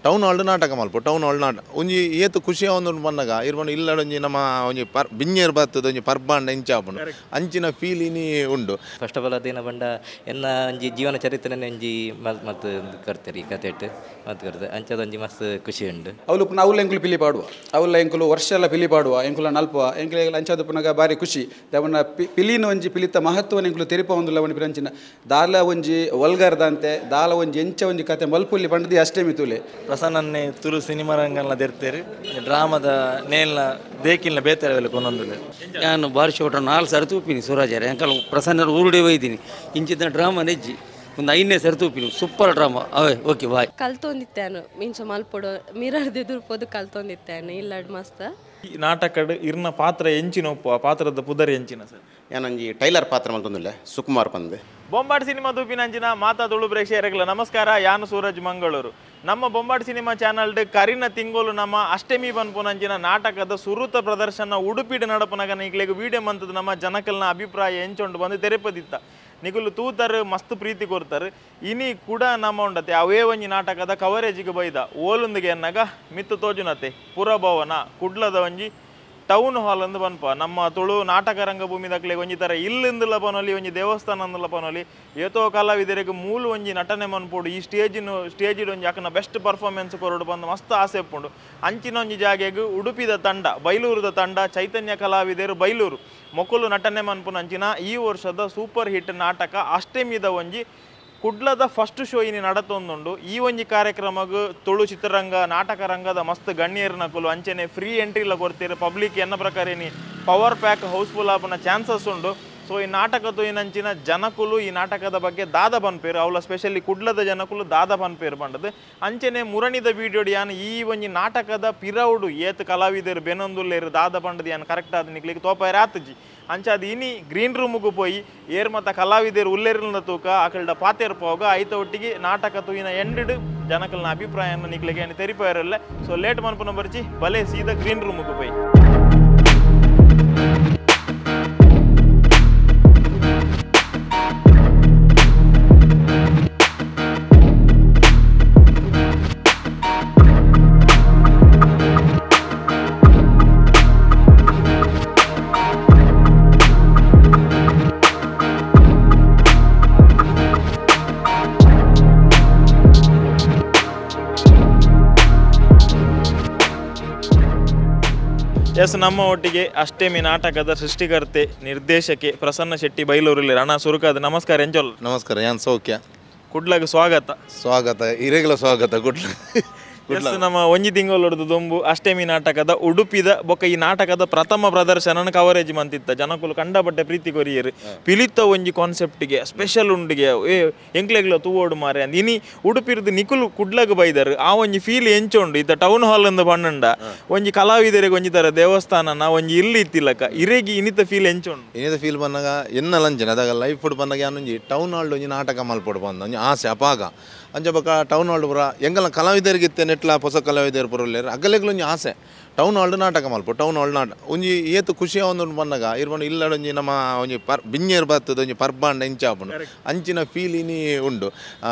Town halved ನಾಟಕ ಮಲ್ಪ town hall ನಾಟಕ ಒಂಜಿ ಏತು ಖುಷಿ ಒಂದು ಬಂದಾಗ ಇರ್ಬಂಡು ಇಲ್ಲ ಒಂಜಿ ನಮ್ಮ ಒಂಜಿ ಬಿಂಜೇರ್ ಬರ್ತದ ಒಂಜಿ ಪರ್ಬಾಂಡ ಇಂಚಾಪುಂಡು ಅಂಚಿನ ಫೀಲ್ ಇನಿ ಉಂಡು. ಫಸ್ಟ್ ಆಫ್ ಆಲ್ ಅದೇನ ಬಂಡ ಎನ್ನ ಒಂಜಿ ಜೀವನ ಚರಿತ್ರೆ ಒಂಜಿ ಮತ್ತು ಕರ್ತಾರೆ ಈ ಕತೆ ಮತ್ತು ಕರ್ತಾರೆ ಅಂಚದೊಂಜಿ ಮಸ್ತ್ ಖುಷಿ ಉಂಡು. ಅವಳು ಪುನಃ ಅವಳ ಎಂಕುಲು ಪಿಲಿ ಪಾಡುವ ಅವಳ ಎಂಕುಲು ವರ್ಷ ಎಲ್ಲ ಪಿಲಿ ಪಾಡುವ ಎಂಕುಲ ನಲ್ಪುವ ಎಂಕುಲ ಅಂಚದ ಪುನಗ ಬಾರಿ ಖುಷಿ ಅವನ ಪಿಲಿನ ಒಂಜಿ ಪಿಲಿತ ಮಹತ್ವನ ಎಂಕುಲು ತೆರಿಪ ಒಂದಿಲ್ಲ ಅವನ ಪಿರಂಚಿನ ದಾಲ ಒಂಜಿ ಒಲ್ಗರ್ದಂತೆ ದಾಲ ಒಂಜಿ ಎಂಚ ಒಂಜಿ ಕತೆ ಮಲ್ಪುಲ್ಲಿ ಬಂಡದಿ ಅಷ್ಟೇ ಮಿತುಲೆ ಪ್ರಸನ್ನನ್ನೇ ತುಳು ಸಿನಿಮಾ ರಂಗಲ್ಲ ತೆರ್ತೀರಿ ಡ್ರಾಮದ ನೇಲ್ನ ದೇಕಿಲ್ನ ಬೇತಾರೆ ಕೊಂದೊಂದು ನಾನು ಬಾರಿ ಶೋಟ 4 ಸರಿ ತೂಪಿನಿ ಸುರಾಜಾರೆ ಅಂಕಲ್ ಪ್ರಸನ್ನ ಊರುಡೆ ಒಯ್ದೀನಿ ಇಂಚಿನ ಡ್ರಾಮಾ ನೆಜ್ಜಿ ಒಂದು 5ನೇ ಸರಿ ತೂಪಿನಿ ಸೂಪರ್ ಡ್ರಾಮಾ ಅವೇ ಓಕೆ ಬಾಯ್ ಕಲ್ತೊಂದಿತ್ತೇನು ಮೀನ್ಸ ಮಲ್ಪೊಡು ಮಿರರ್ದಿದ್ರು ಪೋದು ಕಲ್ತೊಂದಿತ್ತೇನು ಇಲ್ಲಡ್ ಮಸ್ತ್ ಈ ನಾಟಕಡ್ ಇರ್ನ ಪಾತ್ರ ಎಂಚಿನ ಒಪ್ಪು ಆ ಪಾತ್ರದ ಪುದರ್ ಎಂಚಿನ ಸರ್ ಏನಂಜಿ ಟೈಲರ್ ಪಾತ್ರ ಮಲ್ತೊಂದಿಲ್ಲ ಸುಕುಮಾರ್ ಪಂದೆ ಬೊಂಬಾಟ್ ಸಿನಿಮಾ ದೂಪಿನಂಚಿನ ಮಾತಾದೊಳು ಪ್ರೇಕ್ಷಕರಿಗೆಲ್ಲ ನಮಸ್ಕಾರ. ಯಾನು ಸೂರಜ್ ಮಂಗಳೂರು. ನಮ್ಮ ಬೊಂಬಾಟ್ ಸಿನಿಮಾ ಚಾನಲ್ಡ್ ಕರಿನ ತಿಂಗೋಲು ನಮ್ಮ ಅಷ್ಟಮಿ ಬನ್ಪುನಂಚಿನ ನಾಟಕದ ಸುರುತ ಪ್ರದರ್ಶನ ಉಡುಪಿಡ್ ನಡಪನಗ ಈಗಲೆಗ್ ವಿಡಿಯೋ ಮಂತದ ನಮ್ಮ ಜನಕಲ್ನ ಅಭಿಪ್ರಾಯ ಎಂಚೊಂಡು ಬಂದು ತೆರೆಪದಿತ್ತ ನಿಗುಲು ತೂತರ್ ಮಸ್ತ್ ಪ್ರೀತಿ ಕೊಡ್ತಾರೆ ಇನಿ ಕೂಡ ನಮ್ಮ ಉಂಡತೆ ಅವೇ ಒಂಜಿ ನಾಟಕದ ಕವರೇಜಿಗೆ ಬೈದ ಓಲುಂದಿಗೆ ಎನ್ನಗ ಮಿತ್ತು ತೋಜುನತೆ ಪುರಭವನ ಕುಡ್ಲದ ಒಂಜಿ ಟೌನ್ ಹಾಲ್ ಅಂದು ಬನ್ಪ ನಮ್ಮ ತುಳು ನಾಟಕ ರಂಗಭೂಮಿ ದಕ್ಲೆ ಒಂಜಿ ಥರ ಇಲ್ಲಿಂದಲ ಪನೊಲಿ ಒಂಜಿ ದೇವಸ್ಥಾನ ಅಂದಲ ಪನೊಲಿ ಏತೋ ಕಲಾವಿದರಿಗೆ ಮೂಲ ಒಂಜಿ ನಟನೆ ಮನ್ಪೋಡು ಈ ಸ್ಟೇಜಿಡ್ ಒಂಜಿ ಅಕ್ಕನ ಬೆಸ್ಟ್ ಪರ್ಫಾರ್ಮೆನ್ಸ್ ಕೊರಡು ಬಂದು ಮಸ್ತ್ ಆಸೆ ಇಪ್ಪುಂಡು ಅಂಚಿನ ಒಂಜಿ ಜಾಗೆಗ್ ಉಡುಪಿದ ತಂಡ ಬೈಲೂರದ ತಂಡ ಚೈತನ್ಯ ಕಲಾವಿದರು ಬೈಲೂರು ಮೊಕುಲು ನಟನೆ ಮನ್ಪುನಂಚಿನ ಈ ವರ್ಷದ ಸೂಪರ್ ಹಿಟ್ ನಾಟಕ ಅಷ್ಟಮಿದ ಒಂಜಿ ಕುಡ್ಲದ ಫಸ್ಟ್ ಶೋ ಇನಿ ನಡತೊಂದುಂಡು. ಈ ಒಂಜಿ ಕಾರ್ಯಕ್ರಮಗ್ ತುಳು ಚಿತ್ರರಂಗ ನಾಟಕ ರಂಗದ ಮಸ್ತ್ ಗಣ್ಯರ್ನ ಕುಲು ಅಂಚೆನೆ ಫ್ರೀ ಎಂಟ್ರಿಲ ಕೊಡ್ತೀರಿ ಪಬ್ಲಿಕ್ ಎನ್ನ ಪ್ರಕಾರ ಇನಿ ಪವರ್ ಪ್ಯಾಕ್ ಹೌಸ್ಫುಲ್ ಆಪನ ಚಾನ್ಸಸ್ ಉಂಡು. ಸೊ ಈ ನಾಟಕ ತೂಯಿನಂಚಿನ ಜನಕುಲು ಈ ನಾಟಕದ ಬಗ್ಗೆ ದಾದ ಪನ್ಪೇರು ಅವಳ ಸ್ಪೆಷಲಿ ಕುಡ್ಲದ ಜನಕುಲು ದಾದ ಪನ್ಪೇರು ಪಂಡದು ಅಂಚೆನೆ ಮುರಣಿದ ವಿಡಿಯೋಡ್ ಯಾನ್ ಈ ಒಂಜಿ ನಾಟಕದ ಪಿರೌಡು ಏತ್ ಕಲಾವಿದರು ಬೆನೊಂದುಲ್ಲೇರು ದಾದ ಪಂಡದು ಯಾನ್ ಕರೆಕ್ಟ್ ಆದ ನಿಕ್ಲಿಕ್ಕೆ ತೋಪಾಯರ ಆತಜಿ ಅಂಚಾದ ಇನಿ ಗ್ರೀನ್ ರೂಮ್ಗೂ ಪೋಯಿ ಏರ್ ಮತ್ತ ಕಲಾವಿದರು ಉಲ್ಲೇರಿನ ತೂಕ ಆಕಲ್ಡ ಪಾತೇರ್ ಪೋಗ ಐತ ಒಟ್ಟಿಗೆ ನಾಟಕ ತೂಯಿನ ಎಂಡ್ ಜನಕಲ್ನ ಅಭಿಪ್ರಾಯನ ನಿಕ್ಲಿಗೆ ಏನು ತೆರಿಪಾಯರಲ್ಲ. ಸೊ ಲೇಟ್ ಮನ್ಪುನ ಬರ್ಚಿ ಬಲೆ ಸೀದಾ ಗ್ರೀನ್ ರೂಮ್ಗೂ ಪೋಯಿ. ಎಸ್ ನಮ್ಮ ಒಟ್ಟಿಗೆ ಅಷ್ಟಮಿ ನಾಟಕದ ಸೃಷ್ಟಿಕರ್ತೆ ನಿರ್ದೇಶಕಿ ಪ್ರಸನ್ನ ಶೆಟ್ಟಿ ಬೈಲೂರಲ್ಲಿ ಅಣ್ಣ ಸುರುಕಾದ ನಮಸ್ಕಾರ ಎಂಜೋಲ್. ನಮಸ್ಕಾರ, ಯಾನ್ ಸೌಖ್ಯ. ಕುಡ್ಲಗ್ ಸ್ವಾಗತ ಇರೆಗ್ಯುಲರ್ ಸ್ವಾಗತ ಕುಡ್ಲ. ನಮ್ಮ ಒಂಜಿ ತಿಂಗಳು ದೊಂಬು ಅಷ್ಟಮಿ ನಾಟಕದ ಉಡುಪಿದ ಬೊಕ್ಕ ಈ ನಾಟಕದ ಪ್ರಥಮ ಪ್ರದರ್ಶನ ಕವರೇಜ್ ಮಂತಿತ್ತ ಜನಕುಲು ಕಂಡಪಟ್ಟೆ ಪ್ರೀತಿ ಕೊರಿಯರು ಪಿಲಿತ ಒಂಜಿ ಕಾನ್ಸೆಪ್ಟ್ಗೆ ಸ್ಪೆಷಲ್ ಉಂಡಿಗೆ ಎಂಕ್ಲೆಗ್ಲ ತೂವೋಡು ಮಾರೆ ಅಂದ್ ಇನಿ ಉಡುಪಿರ್ದು ನಿಕುಲು ಕುಡ್ಲಗ್ ಬೈದರು ಆ ಒಂಜಿ ಫೀಲ್ ಎಂಚುಂಡು ಇತ್ತ ಟೌನ್ ಹಾಲ್ ಅಂದು ಪಂಡ ಒಂಜಿ ಕಲಾವಿದರಿಗೆ ಒಂಜಿ ತರ ದೇವಸ್ಥಾನನ ಒಂಜಿ ಇಲ್ಲಿ ಇತ್ತಿಲ್ಲಕ ಇರೆಗಿ ಇನಿತ ಫೀಲ್ ಎಂಚುಂಡು ಇನಿತ ಫೀಲ್ ಬಂದಾಗ ಎನ್ನ ಲಂಚನ ಅದಾಗ ಲೈಫ್ ಫುಡ್ ಬಂದಾಗ ಯಾನೊಂಜಿ ಟೌನ್ ಹಾಲ್ಡ್ ಒಂಜಿ ನಾಟಕ ಮಲ್ಪೊಡು ಬಂದ ಒಂಜಿ ಆಸೆ ಅಪಾಗ ಅಂಚ ಬೊಕ ಟೌನ್ ಹಾಲ್ಡ್ ಪುರ ಎಂಗಲ ಕಲಾವಿದರಿಗಿತ್ತೆ ನೆಟ್ಲ ಹೊಸ ಕಲಾವಿದರು ಪುರಲ್ಲೇರು ಅಗಲೆಗ್ಲೊಂಜಿ ಆಸೆ ಟೌನ್ ಹಾಲ್ಡ್ ನಾಟಕ ಮಲ್ಪ ಟೌನ್ ಹಾಲ್ಡ್ ನಾಟಕ ಒಂಜಿ ಏತು ಖುಷಿ ಒಂದು ಬಂದಾಗ ಇರ್ಬಂಡು ಇಲ್ಲ ಒಂಜಿ ನಮ್ಮ ಒಂಜಿ ಬಿಂಜೇರ್ ಬರ್ತದ ಒಂಜಿ ಪರ್ಬಾಂಡ ಇಂಚಾಪುಂಡು ಅಂಚಿನ ಫೀಲ್ ಇನಿ ಉಂಡು.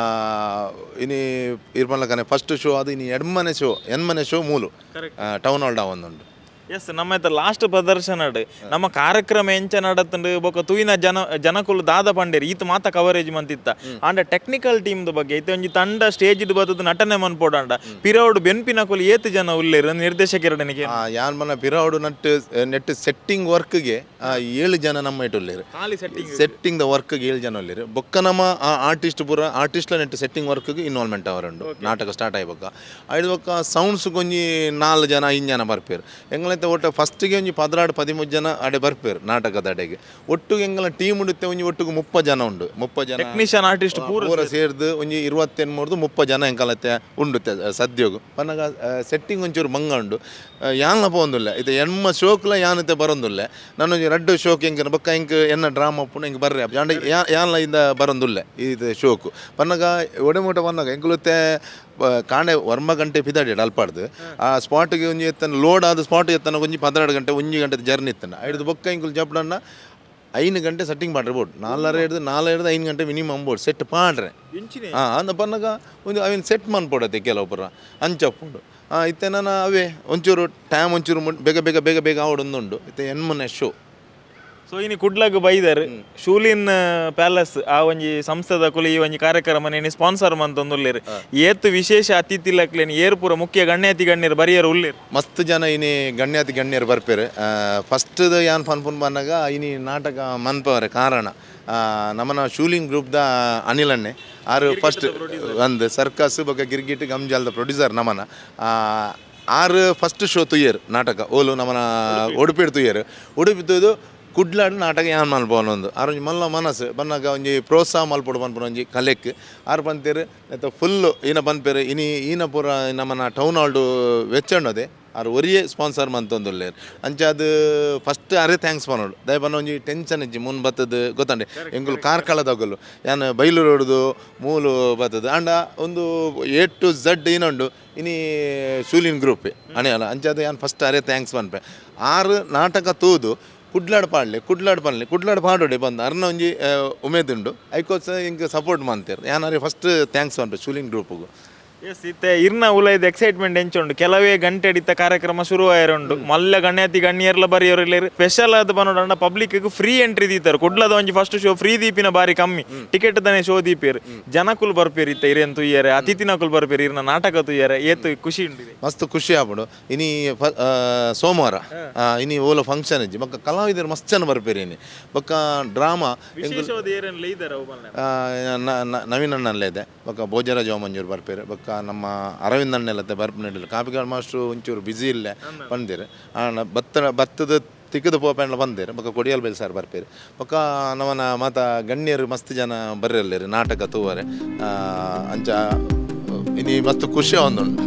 ಇನಿ ಇರ್ಬಂಡ್ಲಕನೆ ಫಸ್ಟ್ ಶೋ ಅದು ಇನಿ ಎಣ್ಮನೆ ಶೋ ಮೂಲು ಟೌನ್ ಹಾಲ್ಡ್ ಒಂದುಂಡು. ಎಸ್ ನಮ್ಮ ಲಾಸ್ಟ್ ಪ್ರದರ್ಶನ ನಮ್ಮ ಕಾರ್ಯಕ್ರಮ ಎಂಚ ನಡತಂಡು ಬೊಕ ತೂಯಿನ ಜನಕುಲು ದಾದ ಪಂಡೇರಿ ಈತ ಮಾತ ಕವರೇಜ್ ಮಂತಿತ್ತ ಆಂಡ ಟೆಕ್ನಿಕಲ್ ಟೀಮ್ದ ಬಗ್ಗೆ ಐತೆ ಒಂಜಿ ತಂಡ ಸ್ಟೇಜ್ ಬರ್ತದ ನಟನೆ ಮನ್ಪೋಡಾಂಡ ಪಿರೌಡ್ ಬೆನ್ಪಿನ ಕುಲು ಏತು ಜನ ಉಲ್ಲೇರು ನಿರ್ದೇಶಕರನಿಗೆ ಯಾನ್ ಮನ ಪಿರೌಡ್ ನೆಟ್ ಸೆಟ್ಟಿಂಗ್ ವರ್ಕ್ಗೆ 7 ಜನ ನಮ್ಮ ಇಟ್ಟುಲ್ಲೇರು ಸೆಟ್ಟಿಂಗ್ ದ ವರ್ಕ್ಗೆ 7 ಜನ ಉಲ್ಲೇರು ಬೊಕ್ಕ ನಮ್ಮ ಆರ್ಟಿಸ್ಟ್ ನೆಟ್ ಸೆಟ್ಟಿಂಗ್ ವರ್ಕ್ಗೆ ಇನ್ವಾಲ್ವ್ಮೆಂಟ್ ಅವರುಂಡು ನಾಟಕ ಸ್ಟಾರ್ಟ್ ಆಯ್ಬೊಕ್ಕ ಐದು ಬೊಕ್ಕ ಸೌಂಡ್ಸ್ ಕೊಂಜಿ 4 ಜನ 5 ಜನ ಬರ್ಪೇರು ಎಂಗ್ಲ ಒಟ್ಟು ಫಸ್ಟಿಗೆ ಒಂಜಿ 13 ಜನ ಅಡೆ ಬರ್ಪೇರು ನಾಟಕದ ಅಡೆಗೆ ಒಟ್ಟು ಎಂಗಲ ಟೀಮ್ ಉಡುತ್ತೆ ಒಂಜಿ ಒಟ್ಟಿಗೆ 30 ಜನ ಉಂಡು 30 ಜನ ಟೆಕ್ನಿಷಿಯನ್ ಆರ್ಟಿಸ್ಟ್ ಪೂರ ಸೇರ್ದು ಒಂಜಿ 28-30 ಜನ ಎಂಕಲತ್ತೆ ಉಂಡುತ್ತೆ ಸದ್ಯೋಗು ಪನ್ನಗ ಸೆಟ್ಟಿಂಗ್ ಒಂಚೂರು ಮಂಗ ಉಂಡು ಯಾನ್ಲಪ್ಪ ಒಂದಿಲ್ಲ ಇದು ಎಣ್ಮ ಶೋಕ್ಲ ಯಾನತ್ತೆ ಬರೋದಿಲ್ಲ ನಾನು ರಡ್ಡು ಶೋಕ್ ಹೆಂಗೆ ಬೊಕ್ಕ ಹೆಂಗೆ ಎನ್ನ ಡ್ರಾಮಾ ಪುಣ ಹೆಂಗೆ ಬರ್ರಿ ಯಾನ್ಲ ಇಂದ ಬರೋದಿಲ್ಲ ಇದು ಶೋಕು ಪನ್ನಗ ಒಡೆಮೂಟ ಬಂದಾಗ ಎಂಕಲತ್ತೆ ಕಾಣೆ ವರ್ಮ ಗಂಟೆ ಪಿದಾಡಿ ಅಲ್ಪಾಡ್ದು ಆ ಸ್ಪಾಟ್ಗೆ ಒಂಜಿ ಎತ್ತನ ಲೋಡ್ ಆದ ಸ್ಪಾಟ್ ಎತ್ತನ ಒಂಜಿ 12 ಗಂಟೆ 1 ಗಂಟೆ ಜರ್ನಿ ಇತ್ತನ ಐದು ಬೊಕ್ಕ ಇಂಕುಲು ಜಪ್ಡನ್ನ ಐದು ಗಂಟೆ ಸೆಟ್ಟಿಂಗ್ ಮಾಡ್ರಿ ಬೋರ್ಡ್ 4 5 ಗಂಟೆ ಮಿನಿಮಮ್ ಬೋರ್ಡ್ ಸೆಟ್ ಮಾಡ್ರೆ ಅಂದ ಪನ್ನಗ ಒಂದು ಅವೇನು ಸೆಟ್ ಮಾಡ್ಕೊಡತ್ತೆ ಕೆಲವೊಬ್ಬರ ಅಂಚಪ್ಪುಂಡು ಇತ್ತೆ ನಾನು ಅವೇ ಒಂಚೂರು ಟೈಮ್ ಒಂಚೂರು ಬೇಗ ಬೇಗ ಬೇಗ ಬೇಗ ಆವಡೊಂದುಂಡು ಇತ್ತೆ ಎನ್ಮನೆ ಶೋ ಸೊ ಇನ್ನು ಕುಡ್ಲಾಗ ಬೈದರ್ ಶೂಲಿನ್ ಪ್ಯಾಲೇಸ್ ಆ ಒಂಜಿ ಸಂಸ್ಥದ ಕುಲಿ ಈ ಒಂಜಿ ಕಾರ್ಯಕ್ರಮ ನೇನು ಸ್ಪಾನ್ಸರ್ ಮಂತೊಂದುಲ್ಲೇರು ಏತ್ ವಿಶೇಷ ಅತಿಥಿ ಲಕ್ಲೇನು ಏರ್ ಪೂರ ಮುಖ್ಯ ಗಣ್ಯಾತಿ ಗಣ್ಯರು ಬರಿಯರು ಉಳ್ಳೇರು ಮಸ್ತ್ ಜನ ಇನಿ ಗಣ್ಯಾತಿ ಗಣ್ಯರು ಬರ್ಪೇರು ಫಸ್ಟ್ ಯಾನ್ ಪನ್ಪುನ್ ಬಂದಾಗ ಇನಿ ನಾಟಕ ಮನ್ಪವರೆ ಕಾರಣ ನಮ್ಮನ ಶೂಲಿಂಗ್ ಗ್ರೂಪ್ದ ಅನಿಲಣ್ಣೆ ಆರು ಫಸ್ಟ್ ಒಂದು ಸರ್ಕಸ್ ಬೊಕ್ಕ ಗಿರ್ಗಿಟ್ ಗಮ್ಜಾಲ್ದ ಪ್ರೊಡ್ಯೂಸರ್ ನಮ್ಮನ ಆರು ಫಸ್ಟ್ ಶೋ ತುಯ್ಯರು ನಾಟಕ ಓಲು ನಮ್ಮನ ಉಡುಪಿಡ್ ತುಯ್ಯರು ಉಡುಪಿದ್ದು ಕುಡ್ಲಾಡು ನಾಟಕ ಯಾನ್ ಮಲ್ಪವನೊಂದು ಆರೊಂಜಿ ಮಲ್ಲ ಮನಸ್ಸು ಬನ್ನಾಗ ಒಂಜಿ ಪ್ರೋತ್ಸಾಹ ಮಲ್ಪೊಡು ಪನ್ಪುನ ಒಂಜಿ ಕಲೆಕ್ ಆರು ಪಂತೇರು ಫುಲ್ಲು ಈನ ಪನ್ಪೇರು ಈನ ಪೂರ ನಮ್ಮನ ಟೌನ್ ಹಾಲ್ಡು ವೆಚ್ಚಂಡೋದೆ ಆರು ಒರಿಯೇ ಸ್ಪಾನ್ಸರ್ ಮಂತೊಂದುಲ್ಲೇರು ಅಂಚೆ ಅದು ಫಸ್ಟ್ ಅರೆ ಥ್ಯಾಂಕ್ಸ್ ಪನ್ನೋಡು ದಯಪನ್ನ ಒಂಜಿ ಟೆನ್ಷನ್ ಇಜ್ಜಿ ಮುನ್ ಬತ್ತದು ಗೊತ್ತಂಡೆ ಎಂಗುಲು ಕಾರ್ಕಳ ತಗೊಲ್ಲು ಯಾನ್ ಬೈಲೂರು ಹೊಡ್ದು ಮೂಲು ಬತ್ತದು ಅಂಡ ಒಂದು A to Z ಏನೊಂಡು ಇನಿ ಶೂಲಿನ್ ಗ್ರೂಪೇ ಅಣಿಯಲ್ಲ ಅಂಚೆ ಅದು ಯಾನ್ ಫಸ್ಟ್ ಅರೆ ಥ್ಯಾಂಕ್ಸ್ ಪನ್ಪೆ ಆರು ನಾಟಕ ತೂದು ಕುಡ್ಲಾಡ್ ಪಾಡೋಡೆ ಬಂದು ಅರ್ನ ಒಂಜಿ ಉಮೇದುಂಡು ಐಕೋಸ್ ಹಿಂಗೆ ಸಪೋರ್ಟ್ ಮಾಡ್ತಾರೆ ಯಾರು ಫಸ್ಟ್ ಥ್ಯಾಂಕ್ಸ್ ಪನ್ಪೆ ಶೂಲಿಂಗ್ ಗ್ರೂಪ್ಗೂ ಎಸ್ ಇತ್ತೆ ಇರ್ನ ಉಲೈದ ಎಕ್ಸೈಟ್ಮೆಂಟ್ ಎಂಚುಂಡು ಕೆಲವೇ ಗಂಟೆ ಹಿಡಿತ ಕಾರ್ಯಕ್ರಮ ಶುರುವಾಯಿರುಂಡು ಮಲ್ಲ ಗಣ್ಯಾತಿ ಗಣ್ಯರ್ಲ ಬರೆಯೋರು ಸ್ಪೆಷಲ್ ಆದ ಬಂದೋಡ ಪಬ್ಲಿಕ್ ಫ್ರೀ ಎಂಟ್ರಿ ದೀತಾರೆ ಕುಡ್ಲದ ಒಂಜಿ ಫಸ್ಟ್ ಶೋ ಫ್ರೀ ದೀಪಿನ ಬಾರಿ ಕಮ್ಮಿ ಟಿಕೆಟ್ ದನೆ ಶೋ ದೀಪೇರು ಜನಕುಲ್ ಬರ್ಪೇರು ಇತ್ತ ಇರೇನ್ ತುಯ್ಯಾರೆ ಅತಿಥಿನಕುಲ್ ಬರ್ಪೇರು ಇರ್ನ ನಾಟಕ ತುಯ್ಯಾರೆ ಏತು ಖುಷಿ ಉಂಟು ಮಸ್ತ್ ಖುಷಿ ಆಗ್ಬಿಡು ಇನಿ ಸೋಮವಾರ ಇನಿ ಓಲೋ ಫಂಕ್ಷನ್ ಇಜ್ಜಿ ಬೊಕ್ಕ ಕಲಾವಿದರು ಮಸ್ತ್ ಜನ ಬರ್ಪೇರಿ ಇನಿ ಬೊಕ್ಕ ಡ್ರಾಮಾ ನವೀನ್ ಅಣ್ಣಲ್ಲೇ ಇದೆ ಬೊಕ್ಕ ಭೋಜರಾಜ ಮಂಜೂರು ಬರ್ಪೇರು ಬೊಕ್ಕ ನಮ್ಮ ಅರವಿಂದ್ ಅಣ್ಣೆಲ್ಲತ್ತೆ ಬರ್ಪನಿಲ್ಲ ಕಾಪಿಕಾಡ್ ಮಾಸ್ಟ್ರು ಒಂಚೂರು ಬ್ಯುಸಿ ಇಲ್ಲೇ ಬಂದಿರು ಭತ್ತದ ತಿಕ್ಕದ ಪೋಪೆಂಡ್ಲ ಬಂದಿರು ಬೊಕ್ಕ ಕೊಡಿಯಲ್ ಬೈಲ್ ಸರ್ ಬರ್ಪೇರು ಬೊಕ್ಕ ನಮ್ಮನ ಮಾತ ಗಣ್ಯರು ಮಸ್ತ್ ಜನ ಬರ್ರಲ್ಲೇರು ನಾಟಕ ತೂವರೆ ಅಂಚ ಇನಿ ಮಸ್ತ್ ಖುಷಿ ಒಂದುಂಟು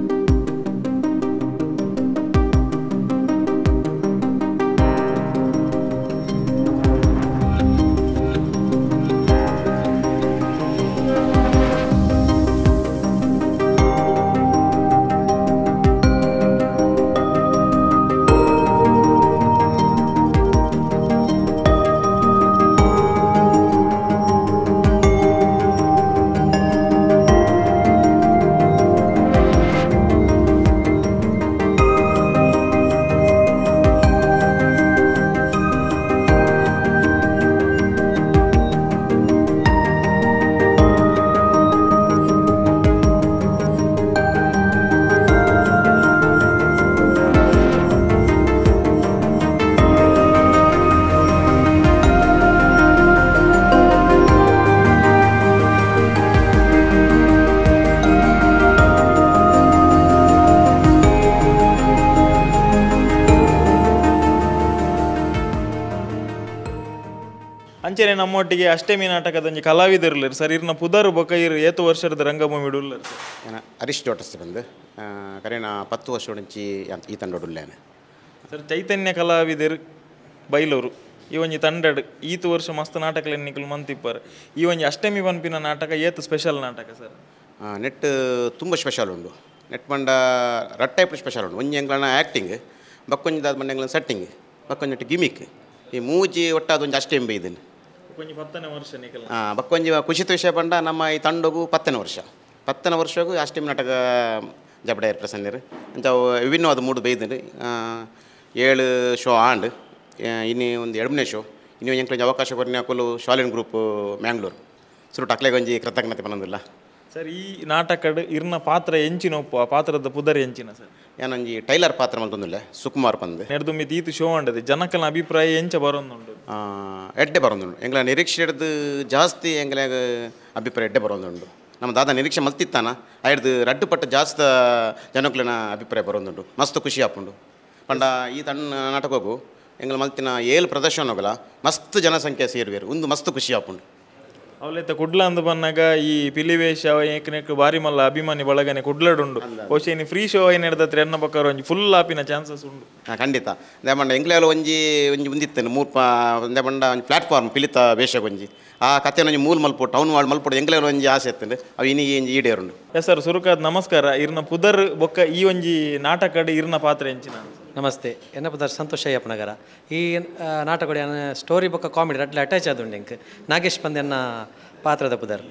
ಅಂಚನೆ ನಮ್ಮೊಟ್ಟಿಗೆ ಅಷ್ಟಮಿ ನಾಟಕದ ಒಂಜಿ ಕಲಾವಿದರುಲ್ಲೇರು ಸರ್ ಇರ್ನ ಪುದರು ಬೊಕ ಇರು ಏತು ವರ್ಷದ ರಂಗಭೂಮಿ ಉಳ್ಳರು ಏನ ಹರೀಶ್ ಜೋಟಸ್ ಬಂದು ಕರೆನ 10 ವರ್ಷ ಉಂಚಿ ಈ ತಂಡೊಡುಲ್ಲೇನೆ ಸರ್ ಚೈತನ್ಯ ಕಲಾವಿದರು ಬೈಲೂರು ಈ ಒಂಜಿ ತಂಡಡ್ ಈತು ವರ್ಷ ಮಸ್ತ್ ನಾಟಕ ಎನ್ನಿಕಲು ಮಂತಿಪ್ಪರು ಈ ಒಂಜಿ ಅಷ್ಟಮಿ ಪನ್ಪಿನ ನಾಟಕ ಏತು ಸ್ಪೆಷಲ್ ನಾಟಕ ಸರ್ ನೆಟ್ ತುಂಬ ಸ್ಪೆಷಲ್ ಉಂಡು ನೆಟ್ ಪಂಡ ರಡ್ ಟೈಪ್ ಸ್ಪೆಷಲ್ ಉಂಡು ಒಂಜಿ ಎಂಗ್ಲನ ಆ್ಯಕ್ಟಿಂಗ್ ಬಕ್ಕೊಂಜಿದಾದ ಮಂಡ ಎಂಗ್ಲನ ಸೆಟ್ಟಿಂಗ್ ಬಕ್ಕೊಂಜಿ ಗಿಮಿಕ್ ಈ ಮೂಜಿ ಒಟ್ಟಾದ ಒಂಜಿ ಅಷ್ಟೇಂ ಬೈದನು ಬಕ್ಕೊಂಜಿ ಖುಷಿತ ವಿಷಯ ಪಂಡ ನಮ್ಮ ಈ ತಂಡಗೂ 10ನೇ ವರ್ಷಗೂ ಅಷ್ಟೇಮ್ ನಾಟಕ ಜಬಡಾಯರ್ ಪ್ರಸನ್ನರು ಅಂತ ವಿಭಿನ್ನವಾದ ಮೂಡು ಬೈದನು 7 ಶೋ ಆಂಡ್ ಇನ್ನು ಒಂದು 2ನೇ ಶೋ ಇನ್ನು ಎಂಕ್ಲಂಜಿ ಅವಕಾಶ ಕೊರಿನ ಹಾಕಲು ಶಾಲಿನ್ ಗ್ರೂಪ್ ಮ್ಯಾಂಗ್ಳೂರು ಸುರು ಟಕ್ಲೆಗೊಂಜಿ ಕೃತಜ್ಞತೆ ಪನ್ನೊಂದಿಲ್ಲ ಸರ್ ಈ ನಾಟಕಡ್ ಇರ್ನ ಪಾತ್ರ ಎಂಚಿನ ಒಪ್ಪು ಆ ಪಾತ್ರದ ಪುದರ್ ಎಂಚಿನ ಸರ್ ಏನೊಂಜಿ ಟೈಲರ್ ಪಾತ್ರ ಮಲ್ತೊಂದುಲ್ಲೆ ಸುಕುಮಾರ್ ಪಂದ್ ನೆಡ್ದು ತೀತು ಶೋ ಅಂಡದೆ ಜನಕಲ್ನ ಅಭಿಪ್ರಾಯ ಎಂಚ ಬರೋದುಂಡು ಎಡ್ಡೆ ಬರೋದುಂಡು ಎಂಗ್ಲ ನಿರೀಕ್ಷೆ ಹಿಡ್ದು ಜಾಸ್ತಿ ಎಂಗ್ಲಾಗ ಅಭಿಪ್ರಾಯ ಎಡ್ಡೆ ಬರೋದುಂಡು ನಮ್ಮ ದಾದ ನಿರೀಕ್ಷೆ ಮಲ್ತಿತ್ತಾನ ಆಯ್ದು ರಡ್ಡು ಪಟ್ಟು ಜಾಸ್ತಿ ಜನಕ್ಲಿನ ಅಭಿಪ್ರಾಯ ಬರೋದುಂಡು ಮಸ್ತ್ ಖುಷಿ ಆಪುಂಡು ಪಂಡ ಈ ತಣ್ಣ ನಾಟಕಗೂ ಎಂಗ್ಲ ಮಲ್ತಿನ 7 ಪ್ರದರ್ಶನ ಹೋಗಲ್ಲ ಮಸ್ತ್ ಜನಸಂಖ್ಯೆ ಸೇರುವೇರು ಒಂದು ಮಸ್ತ್ ಖುಷಿ ಆಪುಂಡು ಅವಲೈತೆ ಕುಡ್ಲ ಅಂದು ಬಂದಾಗ ಈ ಪಿಲಿವೇಶ ಏಕನೇಕ್ ಬಾರಿ ಮಲ್ಲ ಅಭಿಮಾನಿ ಬಳಗನೆ ಕುಡ್ಲಡುಂಡು ಬಹುಶಃ ಫ್ರೀ ಶೋ ಏನು ಹಿಡ್ದತ್ರಿ ಎನ್ನ ಬಕ್ಕಾರ ಒಂಜಿ ಫುಲ್ ಆಪಿನ ಚಾನ್ಸಸ್ ಉಂಡು ಖಂಡಿತ ದೇಮಂಡ ಎಂಗ್ಲೆಲ್ಲ ಒಂಜಿ ಒಂದಿತ್ತೇನೆ ದೇಮಂಡ ಒಂಜಿ ಪ್ಲಾಟ್ಫಾರ್ಮ್ ಪಿಲಿತ ವೇಷಗೊಂಜಿ ಆ ಕಥೆನ ಒಂಜಿ ಮೂಲ ಮಲ್ಪೋಡು ಟೌನ್ ವಾರ್ಡ್ ಮಲ್ಪೋಡು ಎಂಗ್ಲೆಲ್ಲ ಒಂಜಿ ಆಸೆ ಇತ್ತಂಡು ಅವು ಇನ್ನಿಗೆ ಒಂಜಿ ಈಡೇರುಂಡು ಎಸ್ ಸರ್ ಸುರುಕಾದ್ ನಮಸ್ಕಾರ ಇರ್ನ ಪುದರ್ ಬೊಕ್ಕ ಈ ಒಂಜಿ ನಾಟಕಡ್ ಇರ್ನ ಪಾತ್ರ ಎಂಚಿನ ನಮಸ್ತೆ ಎನ್ನ ಪುದರ್ ಸಂತೋಷ್ ಅಯ್ಯಪ್ಪ ನಗರ ಈ ನಾಟಕ ಸ್ಟೋರಿ ಬೊಕ್ಕ ಕಾಮಿಡಿ ಅಟ್ಲೆ ಅಟ್ಯಾಚ್ ಆದುಂಡು ಎಂಕ್ ನಾಗೇಶ್ ಪಂದ್ಯನ್ನ ಪಾತ್ರದ ಪುದರ್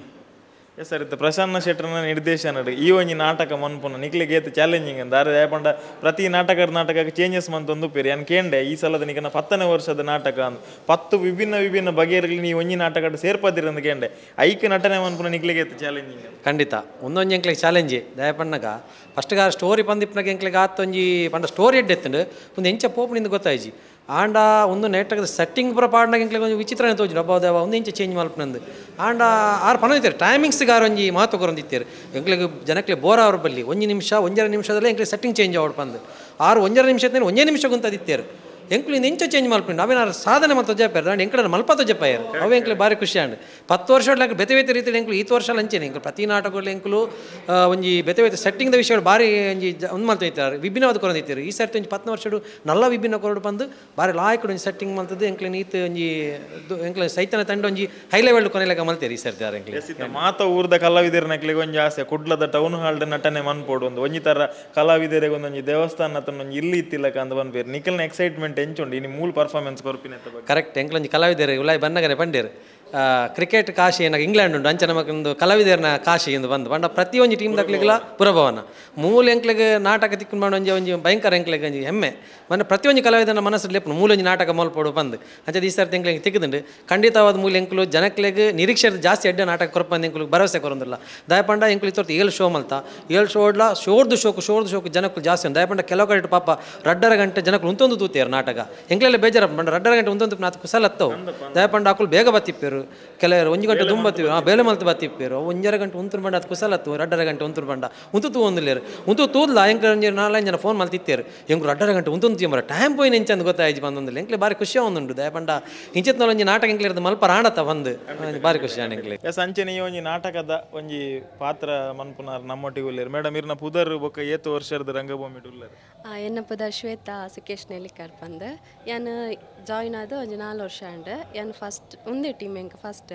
ಸರ್ ಇತ್ತು ಪ್ರಸನ್ನ ಶೆಟ್ಟರ್ನ ನಿರ್ದೇಶನ ಈ ಒಂಜಿ ನಾಟಕ ಮನ್ಪುನ ನಿಕ್ಲಿಗೆ ಏತು ಚಾಲೆಂಜಿಂಗ್ ಅಂತ ಅರೆ ಯಾಪಂಡ ಪ್ರತಿ ನಾಟಕಕ್ಕೆ ಚೇಂಜಸ್ ಮಂತೊಂದು ಪೇರಿ ನಾನು ಕೇಂಡೆ ಈ ಸಲದ ನಿಕನ 10ನೇ ವರ್ಷದ ನಾಟಕ ಅಂತ 10 ವಿಭಿನ್ನ ಬಗೆಯಲ್ಲಿ ನೀವು ಒಂಜಿ ನಾಟಕ ಸೇರ್ಪದಿರ ಅಂತ ಕೇಂಡೆ ಐಕ್ಯ ನಟನೆ ಮನ್ಪುನ ನಿಕ್ಲಿಗೆ ಏತು ಚಾಲೆಂಜಿಂಗ್ ಖಂಡಿತ ಒಂದೊಂದು ಎಂಕ್ಲಿಗೆ ಚಾಲೆಂಜ್ ದಯಪಣ್ಣಗ ಫಸ್ಟ್ಗ ಸ್ಟೋರಿ ಪಂದಿಪ್ಪನಾಗ ಎಂಕ್ಲಿಗೆ ಆತೊಂಜಿ ಪಂಡ ಸ್ಟೋರಿ ಎಡ್ಡೆತ್ತಂಡು ಒಂದು ಎಂಚ ಪೋಪನಿಂದ ಗೊತ್ತಾಯ್ಜಿ ಆಂಡ ಒಂದು ನಾಟಕದ ಸೆಟ್ಟಿಂಗ್ ಪೂರ ಪಾಡ್ನಾಗ ಎಂಕ್ಲಿಗೆ ಒಂದು ವಿಚಿತ್ರ ತೋಜಿ ಹಬ್ಬ ದೇವ ಒಂದು ಇಂಚ ಚೇಂಜ್ ಮಲ್ಪನಂದು ಆಂಡ ಆರು ಪನೋಯ್ತಾರೆ ಟೈಮಿಂಗ್ಸ್ಗಾರು ಒಂಜಿ ಮಹತ್ವ ಕೊರೊಂದಿತ್ತೇರು ಎಂಕ್ಲಿಗೆ ಜನಕ್ಕೆ ಬೋರ್ ಅವ್ರ ಬಲ್ಲಿ 1 ನಿಮಿಷ 1.5 ನಿಮಿಷದಲ್ಲೇ ಎಂಕ್ಲಿಗೆ ಸೆಟ್ಟಿಂಗ್ ಚೇಂಜ್ ಆವಡ್ ಪಂದು 1.5 ನಿಮಿಷದ 1 ನಿಮಿಷ ಗುಂತದಿತ್ತೇರು ಎಂಕ್ಲು ಇಂಚ ಚೇಂಜ್ ಮಲ್ಪಿಂಡು ಅವೇನಾರು ಸಾಧನೆ ಮತ್ತು ಜಪ್ಪಾರು ನಾನು ಎಂಕ್ಲ ಮಲ್ಪತ್ತು ಜಪ್ಪಾಯರು ಅವು ಎಂಕ್ಲು ಭಾರಿ ಖುಷಿ ಆಂಡು 10 ವರ್ಷ ಬೇತೆ ಬೇತೆ ರೀತಿಯಲ್ಲಿ ಎಂಕ್ಲು ಈ ವರ್ಷ ಅಂಚೇನೆ ಎಂಕ್ಲು ಪ್ರತಿ ನಾಟಕಗಳು ಎಂಕ್ಲು ಒಂಜಿ ಬೇತೆ ಬೇತೆ ಸೆಟ್ಟಿಂಗ್ದ ವಿಷಯಗಳು ಭಾರಿ ಒಂಜಿ ಒಂದು ಮಲ್ತೈತಾರೆ ವಿಭಿನ್ನವಾದ ಕೊರೊಂದಿತ್ತಾರೆ ಈ ಸರ್ತಿ ಒಂಜಿ 10 ವರ್ಷ ನಲ್ಲ ವಿಭಿನ್ನ ಕೊರಡು ಬಂದು ಭಾರಿ ಲಾಯ್ಕಡು ಒಂಜಿ ಸೆಟ್ಟಿಂಗ್ ಮಲ್ತದ್ದು ಎಂಕ್ಲು ನೀತು ಒಂಜಿ ಎಂಕ್ಲು ಸೈತನ ತಂಡ ಒಂಜಿ ಹೈ ಲೆವೆಲ್ ಕೊನೆಲೆಗ ಮಲ್ತೇರಿ ಈ ಸರ್ತಿ ಎಂಕ್ಲು ಮಾತ ಊರ್ದ ಕಲಾವಿದರನಕ್ಲಿಗೆ ಒಂಜಿ ಆಸೆ ಕುಡ್ಲದ ಟೌನ್ ಹಾಲ್ಡ್ ನಟನೆ ಮನ್ಪೋಡು ಒಂಜಿ ತರ ಕಲಾವಿದರಿಗೆ ಒಂದೊಂಜಿ ದೇವಸ್ಥಾನ ಒಂಜಿ ಇಲ್ಲಿ ಇತ್ತಿಲ್ಲಕ ಅಂತ ಬಂದ್ಬೇರು ನಿಖಲ್ನ ಎಕ್ಸೈಟ್ಮೆಂಟ್ ಎಂಚುಂಡು ಇನ್ನು ಮೂಲ ಪರ್ಫಾರ್ಮೆನ್ಸ್ ಕೊರ್ಪಿನ ಕರೆಕ್ಟ್ ಎಂಕ್ಲೊಂಜಿ ಕಲಾವಿದರು ಉಲಾಯ್ ಬನ್ನಗನೆ ಪಂಡೇರು ಕ್ರಿಕೆಟ್ ಕಾಶಿ ಏನಾಗ ಇಂಗ್ಲೆಂಡ್ ಉಂಟು ಅಂಚೆ ನಮಗೊಂದು ಕಲಾವಿದರನ ಕಾಶಿ ಎಂದು ಬಂದು ಬಂಡ ಪ್ರತಿಯೊಂದು ಟೀಮ್ ದಕ್ಲಿಗೆಲ್ಲ ಪುರಭವನ ಮೂಲ ಎಂಕ್ಲಿಗೆ ನಾಟಕ ತಿಕ್ಕೊಂಡು ಮಾಡಿ ಒಂಜಿ ಭಯಂಕರ ಎಂಕ್ಲಿಗೆ ಒಂಜಿ ಹೆಮ್ಮೆ ಮೊನ್ನೆ ಪ್ರತಿಯೊಂದು ಕಲಾವಿದನ ಮನಸ್ಸಲ್ಲಿ ಲೇಪು ಮೂಲೊಂಜಿ ನಾಟಕ ಮಲ್ಪೋಡು ಬಂದು ಅಂಚೆ ಈ ಸರ್ತಿ ಎಂಕ್ಲಿಗೆ ತಿಕ್ಕದುಂಡು ಖಂಡಿತವಾದ ಮೂಲ ಎಂಕ್ಲು ಜನಕ್ಲಿಗೆ ನಿರೀಕ್ಷೆ ಜಾಸ್ತಿ ಅಡ್ಡ ನಾಟಕ ಕೊರಪಂದು ಎಂಕ್ಲಿಗೆ ಭರವಸೆ ಕೊರೊಂದಿಲ್ಲ ದಯಪಂಡ ಎಂಕ್ಲು ಇತ್ತು 7 ಶೋ ಮಲ್ತಾ 7 ಶೋ ಓಡ್ಲ ಶೋರ್ದು ಶೋಕು ಜನಕ್ಕೂ ಜಾಸ್ತಿ ಒಂದು ದಯಪಂಡ ಕೆಲವು ಕಡೆ ಪಾಪ 2.5 ಗಂಟೆ ಜನಕ್ಕಳು ಉಂತೊಂದು ತೂತಿಯಾರು ನಾಟಕ ಎಂಕ್ಲೆಲ್ಲ ಬೇಜಾರ ಬಂಡ 2.5 ಗಂಟೆ ಉಂತೊಂದು ನಾತು ಕುಸಲತ್ತವು ದಯಪಂಡ ಹಾಕಲು ಬೇಗ ಬತ್ತಿಪ್ಪೇರು ಕೆಲವರು 1 ಗಂಟೆ ತುಂಬತ್ತೀವಿ ಬೇಲೆ ಮಲ್ತು ಬತ್ತಿಪ್ಪೇರು 1.5 ಗಂಟೆ ಉಂತುರು ಬಂಡ ಅದು ಕುಸಲತ್ತು 2.5 ಗಂಟೆ ಉಂತುರು ಬಂಡ ಉಂತು ಒಂದಿಲ್ಲೇರು ಉಂತು ತೂದ್ಲ ಎಂಕ್ಲೆ 4 ಜನ ಫೋನ್ ಮಲ್ತಿತ್ತೇರು ಎಂಕ್ರು 2.5 ಗಂಟೆ ಉಂತೊಂದು ತೀಮರ ಟೈಮ್ ಪೋಯಿನ ಎಂಚಂದು ಗೊತ್ತಾಯ್ತು ಬಂದೊಂದಿಲ್ಲ ಎಂಕ್ಲೆ ಭಾರಿ ಖುಷಿ ಒಂದುಂಟು ದಯಪಂಡ ಇಂಚಿತ್ನ ಒಂಜಿ ನಾಟಕ ಎಂಕ್ಲಿರ್ದು ಮಲ್ಪ ರಾಣತ ಬಂದು ಭಾರಿ ಖುಷಿ ಆಂಡ್ ಎಂಕ್ಲೆ ಸಂಚನೆ ಈ ಒಂಜಿ ನಾಟಕದ ಒಂಜಿ ಪಾತ್ರ ಮನ್ಪುನಾರ್ ನಮ್ಮೊಟ್ಟಿಗೆ ಉಳ್ಳೇರು ಮೇಡಮ್ ಇರ್ನ ಪುದರ್ ಬೊಕ್ಕ ಏತು ವರ್ಷದ ರಂಗಭೂಮಿ ಉಳ್ಳೇರು ಎನ್ನ ಪುದ ಶ್ವೇತಾ ಸುಕೇಶ್ ನೆಲ್ಲಿಕರ್ ಪಂದ್ ಯಾನ್ ಜಾಯಿನ್ ಆದ ಒಂಜಿ 4 ವರ್ಷ ಅಂಡ್ ಯಾನ್ ಫಸ್ಟ್ ಒಂದೇ ಟೀಮ್ ಎಂಕ್ ಫಸ್ಟ್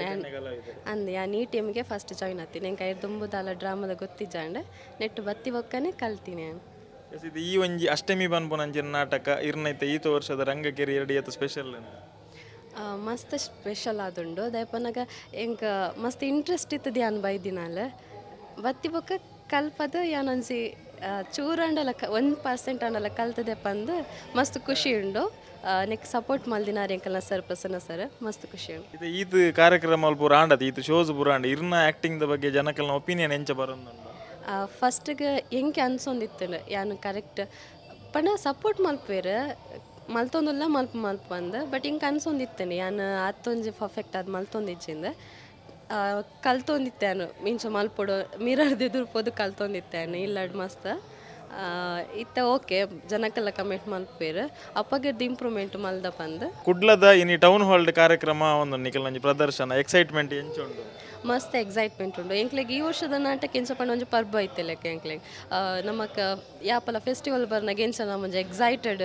ಅಂದ್ ಯಾನ್ ಈ ಟೀಮ್ಗೆ ಫಸ್ಟ್ ಜಾಯಿನ್ ಆತೀನಿ ಎಂಕ ತುಂಬುದಾಲ ಡ್ರಾಮಾದ ಗೊತ್ತಿಜ್ಜಾಂಡ್ ನೆಟ್ಟು ಬತ್ತಿ ಬೊಕ್ಕನೆ ಕಲ್ತೀನಿ ನಾನು ಇದು ಈ ಒಂಜಿ ಅಷ್ಟಮಿ ಬನ್ಪುನಂಚಿನ ನಾಟಕ ಇರ್ನೈತೆ ಈತ ವರ್ಷದ ರಂಗಕೇರಿ 2 ಏತು ಸ್ಪೆಷಲ್ ಮಸ್ತ್ ಸ್ಪೆಷಲ್ ಆದುಂಡು ದಯಪನಾಗ ಎಂಕ ಮಸ್ತ್ ಇಂಟ್ರೆಸ್ಟ್ ಇತ್ತದ ಯಾನ್ ಬೈದಿನಾಲ ಬತ್ತಿ ಬೊಕ್ಕ ಕಲ್ಪದ ಯಾನೊಂಜಿ ಚೂರಂಡಲ 1% ಅಂಡಲ ಕಲ್ತದೆ ಪಂದು ಮಸ್ತ್ ಖುಷಿ ಉಂಡು ನೆಕ್ಸ್ಟ್ ಸಪೋರ್ಟ್ ಮಲ್ದಿನಾರ ಎಂಕಲ್ನ ಸರ್ ಪ್ರಸನ್ನ ಸರ್ ಮಸ್ತ್ ಖುಷಿ ಉಂಡು ಇದು ಈದ್ ಕಾರ್ಯಕ್ರಮ ಪೂರ ಆಂಡದ ಈತ್ ಶೋಸ್ ಪೂರ ಆಂಡ ಇರ್ನ ಆ್ಯಕ್ಟಿಂಗ್ ಬಗ್ಗೆ ಜನಕಲ್ನ ಒಪಿನಿಯನ್ ಎಂಚ ಬರೋದು ಫಸ್ಟ್ಗೆ ಎಂಕೆ ಅನ್ಸೊಂದಿತ್ತು ಯಾನು ಕರೆಕ್ಟ್ ಪಣ ಸಪೋರ್ಟ್ ಮಲ್ಪೇರು ಮಲ್ತೊಂದಿಲ್ಲ ಮಲ್ಪ ಅಂದ ಬಟ್ ಹಿಂಗೆ ಅನ್ಸೊಂದಿತ್ತೇನೆ ಯಾನು ಅತ್ತೊಂಜಿ ಪರ್ಫೆಕ್ಟ್ ಅದು ಮಲ್ತೊಂದಿಜ್ಜಿಂದ ಕಲ್ತೊಂದಿತ್ತೇನು ಮೀನ್ಸ್ ಮಲ್ಪೊಡು ಮಿರರ್ದು ಎದುರ್ಪೋದು ಕಲ್ತೊಂದಿತ್ತೇನು ಇಲ್ಲಾಡ್ ಮಸ್ತ್ ಇತ್ತ ಓಕೆ ಜನಕ್ಕೆಲ್ಲ ಕಮೆಂಟ್ ಮಲ್ಪೇರು ಅಪ್ಪಗಿರ್ದು ಇಂಪ್ರೂವ್ಮೆಂಟ್ ಮಲ್ದ ಬಂದು ಕುಡ್ಲದ ಇನಿ ಟೌನ್ ಹಾಲ್ಡ್ ಕಾರ್ಯಕ್ರಮ ಒಂದು ನಿಖಲ್ ನಂಜಿ ಪ್ರದರ್ಶನ ಎಕ್ಸೈಟ್ಮೆಂಟ್ ಎಂಚುಂಡು ಮಸ್ತ್ ಎಕ್ಸೈಟ್ಮೆಂಟ್ ಉಂಡು ಎಂಕ್ಲೆಗ್ ಈ ವರ್ಷದ ನಾಟಕ ಎಂಚಪ್ಪ ಒಂಜಿ ಪರ್ಬ ಐತೆಲೆಕ್ಕ ಎಂಕ್ಲೆಗ್ ನಮಕ್ ಯಾಪಲ ಫೆಸ್ಟಿವಲ್ ಬರ್ನಾಗ ಎಂಚ ನಮ್ಮೊಂಜಿ ಎಕ್ಸೈಟೆಡ್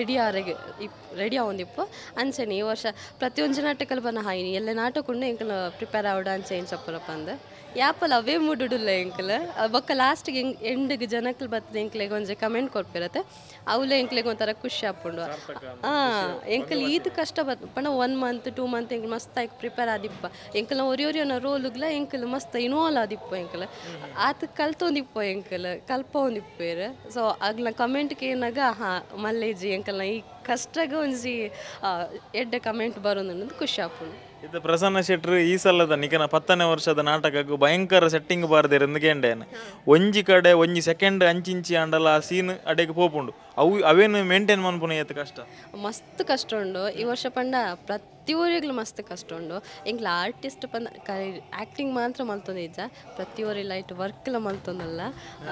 ರೆಡಿ ಆವೊಂದಿಪ್ಪು ಅಂಚೆನೆ ಈ ವರ್ಷ ಪ್ರತಿಯೊಂದು ನಾಟಕಲ್ ಬರ್ನ ಹಾಯಿನಿ ಎಲ್ಲ ನಾಟಕ ಉಂಡು ಎಂಕಲ್ ಪ್ರಿಪೇರ್ ಆವಡ ಅಂಚೆ ಎಂಚಪ್ಪರಪ್ಪ ಅಂದ ಯಾಪಲ ಅವೇ ಮುಡುಡುಲ್ಲ ಎಂಕಲ್ ಬೊಕ್ಕ ಲಾಸ್ಟಿಗೆ ಎಂಡಿಗೆ ಜನಕ್ಕಲ್ ಬರ್ತದೆ ಎಂಕ್ಲೆಗ್ ಒಂಜಿ ಕಮೆಂಟ್ ಕೊಡ್ಪಿರತ್ತೆ ಅವಲೇ ಎಂಕ್ಲೆಗ್ ಒಂಥರ ಖುಷಿ ಆಪುಂಡು ಎಂಕಲ್ ಈದ್ ಕಷ್ಟ ಬತ್ ಪಣ 1 ಮಂತ್ 2 ಮಂತ್ ಎಂಕಲ್ ಮಸ್ತ್ ಆಗಿ ಪ್ರಿಪೇರ್ ಆದಿಪ್ಪ ಎಂಕಲ್ನ ಒರಿಯೊರಿಯನ ರೋಲುಗ್ಲ ಎಂಕಲ್ ಮಸ್ತ್ ಇನ್ವಾಲ್ವ್ ಆದಿಪ್ಪ ಎಂಕಲ್ ಆತ ಕಲ್ತೊಂದಿಪ್ಪ ಎಂಕಲ್ ಕಲ್ಪ ಒಂದಿಪ್ಪೇರು ಸೊ ಆಗ್ಲ ಕಮೆಂಟ್ಗೆ ಏನಾಗ ಮಲ್ಲೇಜಿ ಎಂಕಲ್ನ ಈ ಕಷ್ಟಗ ಒಂಜಿ ಎಡ್ಡೆ ಕಮೆಂಟ್ ಬರೋದು ಅನ್ನೋದು ಖುಷಿ ಆಪುಂಡು ಇದು ಪ್ರಸನ್ನ ಶೆಟ್ರು ಈ ಸಲದ ನಿಕನ 10ನೇ ವರ್ಷದ ನಾಟಕಕ್ಕೂ ಭಯಂಕರ ಸೆಟ್ಟಿಂಗ್ ಬಾರ್ದೇರು ಎಂದ್ಕೇಂಡೇನು ಒಂಜಿ ಕಡೆ ಒಂಜಿ ಸೆಕೆಂಡ್ ಅಂಚಿಂಚಿ ಅಂಡಲ ಆ ಸೀನ್ ಅಡೆಗೆ ಪೋಪುಂಡು ಅವೇನು ಮೇಂಟೈನ್ ಮನ್ಪುನ ಏತ್ ಕಷ್ಟ ಮಸ್ತ್ ಕಷ್ಟ ಉಂಡು ಈ ವರ್ಷ ಪಂಡ ಪ್ರತಿ ಊರಿಗ್ಲು ಮಸ್ತ್ ಕಷ್ಟ ಉಂಡು ಎಂಗ್ಲ ಆರ್ಟಿಸ್ಟ್ ಪಂದ ಆ್ಯಕ್ಟಿಂಗ್ ಮಾತ್ರ ಮಲ್ತೊಂದಿಜ್ಜ ಪ್ರತಿ ಊರಿಲ್ಲ ಇಟ್ಟು ವರ್ಕ್ಲ ಮಲ್ತೊಂದಲ್ಲ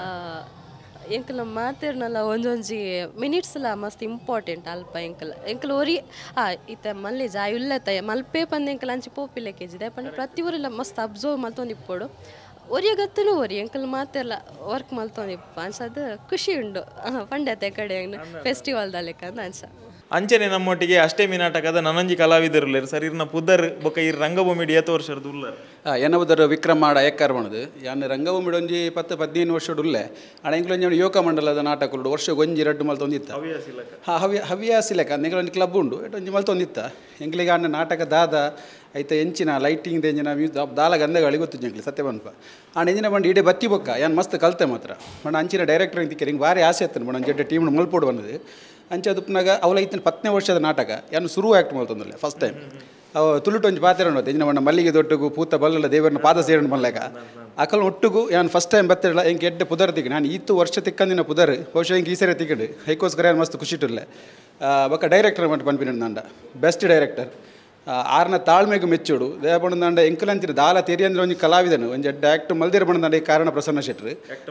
ಎಂಕಲ್ ಮಾತಿರ್ನಲ್ಲ ಒಂದೊಂಜಿ ಮಿನಿಟ್ಸ್ಲ ಮಸ್ತ್ ಇಂಪಾರ್ಟೆಂಟ್ ಅಲ್ಪ ಎಂಕಲ್ ಒರಿ ಇತ್ತ ಮಲ್ಲೆ ಜಾಯ್ ಉಲ್ಲತ್ತ ಮಲ್ಪೆ ಪಂದ ಎಂಕಲ್ ಅಂಚಿ ಪೋಪಿಲ್ಲ ಕೆಜಿದೆ ಪಂಡ ಪ್ರತಿ ಊರೆಲ್ಲ ಮಸ್ತ್ ಅಬ್ಸರ್ವ್ ಮಲ್ತೊಂದಿಪ್ಪೋಡು ಒರಿಯಾಗತ್ತೂ ಒರಿ ಎಂಕಲ್ ಮಾತೆಲ್ಲ ವರ್ಕ್ ಮಲ್ತೊಂದಿಪ್ಪ ಅನ್ಸದು ಖುಷಿ ಉಂಡು ಪಂಡತೆ ಕಡೆ ಫೆಸ್ಟಿವಲ್ದ ಲೆಕ್ಕ ಅಂತ ಅನ್ಸ ಅಂಚನೆ ನಮ್ಮೊಟ್ಟಿಗೆ ಅಷ್ಟೇಮಿ ನಾಟಕದ ನನಂಜಿ ಕಲಾವಿದರು ಸರ್ ಇರ್ನ ಪುದರ್ ಬೊಕ ಇರ್ ರಂಗಭೂಮಿಡ್ 7 ವರ್ಷದ ಉಲ್ಲರ್ ಎನ್ನವುದರ ವಿಕ್ರಮ ಮಾಡ ಎಕ್ಕರ್ ಮಾಡೋದು ಯಾನ್ ರಂಗಭೂಮಿಡ್ ಒಂಜಿ 10-15 ವರ್ಷದ ಉಲ್ಲೆ ಅಣ್ಣ ಎಂಕ್ಲೊಂಜಿ ಯೋಗ ಮಂಡಲದ ನಾಟಕ ವರ್ಷ ಒಂಜಿ 2 ಮಲ್ತ ಒಂದಿತ್ತ ಹವ್ಯಾಸಿಲಕ ನೆಂಗಳೊಂದು ಕ್ಲಬ್ ಉಂಡು ಒಂಜಿ ಮಲ್ತ ಒಂದಿತ್ತ ಎಂಕ್ಲಿಗೆ ಅಣ್ಣ ನಾಟಕ ದಾದ ಐತ ಎಂಚಿನ ಲೈಟಿಂಗ್ ಎಂಜಿನ ದಾಲ ಗಂಧಗಳಿಗೆ ಗೊತ್ತು ಎಂಕ್ಲಿ ಸತ್ಯ ಬನ್ಪ ಅಣ್ಣ ಎಂಜಿನ ಬಂದು ಇಡೀ ಬತ್ತಿ ಬೊಕ್ಕ ಯಾನ್ ಮಸ್ತ್ ಕಲ್ತೆ ಮಾತ್ರ ಬಣ್ಣ ಅಂಚಿನ ಡೈರೆಕ್ಟರ್ ತಿಕ್ಕರಿ ಹಿಂಗೆ ಭಾರಿ ಆಸೆ ಆಯ್ತಾನೆ ಬಣ್ಣ ಜೊತೆ ಟೀಮ್ ಮಲ್ಪೋಡು ಬಂದದು ಅಂಚೆ ಅದಪ್ಪನಾಗ ಅವಳ ಐತನ 10ನೇ ವರ್ಷದ ನಾಟಕ ಯಾನು ಶುರು ಆ್ಯಕ್ಟ್ ಮಾಡ್ತಂದಲ್ಲ ಫಸ್ಟ್ ಟೈಮ್ ಅವು ತುಳುಟೊಂಜಿ ಪಾತ್ರ ನೋಡ್ತೆ ಎಂಜಿನ ಬಣ್ಣ ಮಲ್ಲಿಗೆ ದೊಟ್ಟಗು ಪೂತ ಬಲ್ಲಲ್ಲ ದೇವರನ್ನ ಪಾದ ಸೇರಣ ಮಲ್ಲಾಗ ಅಕಲ್ ಒಟ್ಟಿಗೂ ಯಾನು ಫಸ್ಟ್ ಟೈಮ್ ಬತ್ತಿರಲ್ಲ ಹೆಂಗೆ ಎಡ್ಡೆ ಪುದರ್ ತಿಕ್ಕ ನಾನು ಈತು ವರ್ಷ ತಿಕ್ಕಂದಿನ ಪುದರ್ ಬಹುಶಃ ಹಿಂಗೆ ಈ ಸರಿ ತಿಕ್ಕಡು ಹೈಕೋಸ್ಕರ ಏನು ಮಸ್ತ್ ಖುಷಿಟ್ಟಿಲ್ಲ ಬೊಕ್ಕ ಡೈರೆಕ್ಟರ್ ಮಟ್ಟ ಪನ್ಪಿನ ನಂಡ ಬೆಸ್ಟ್ ಡೈರೆಕ್ಟರ್ ಆರ್ನ ತಾಳ್ಮೆಗೆ ಮೆಚ್ಚೋಡು ದೇವಬಣ್ಣದಂಡ ಎಂಕಲಂಚಿನ ದಾಲ ತೆರಿ ಅಂದ್ರೆ ಒಂದು ಕಲಾವಿದನು ಒಂದು ಆ್ಯಕ್ಟ್ ಮಲ್ದಿರ ಬಣ್ಣದಂಡ ಕಾರಣ ಪ್ರಸನ್ನ ಶೆಟ್ರು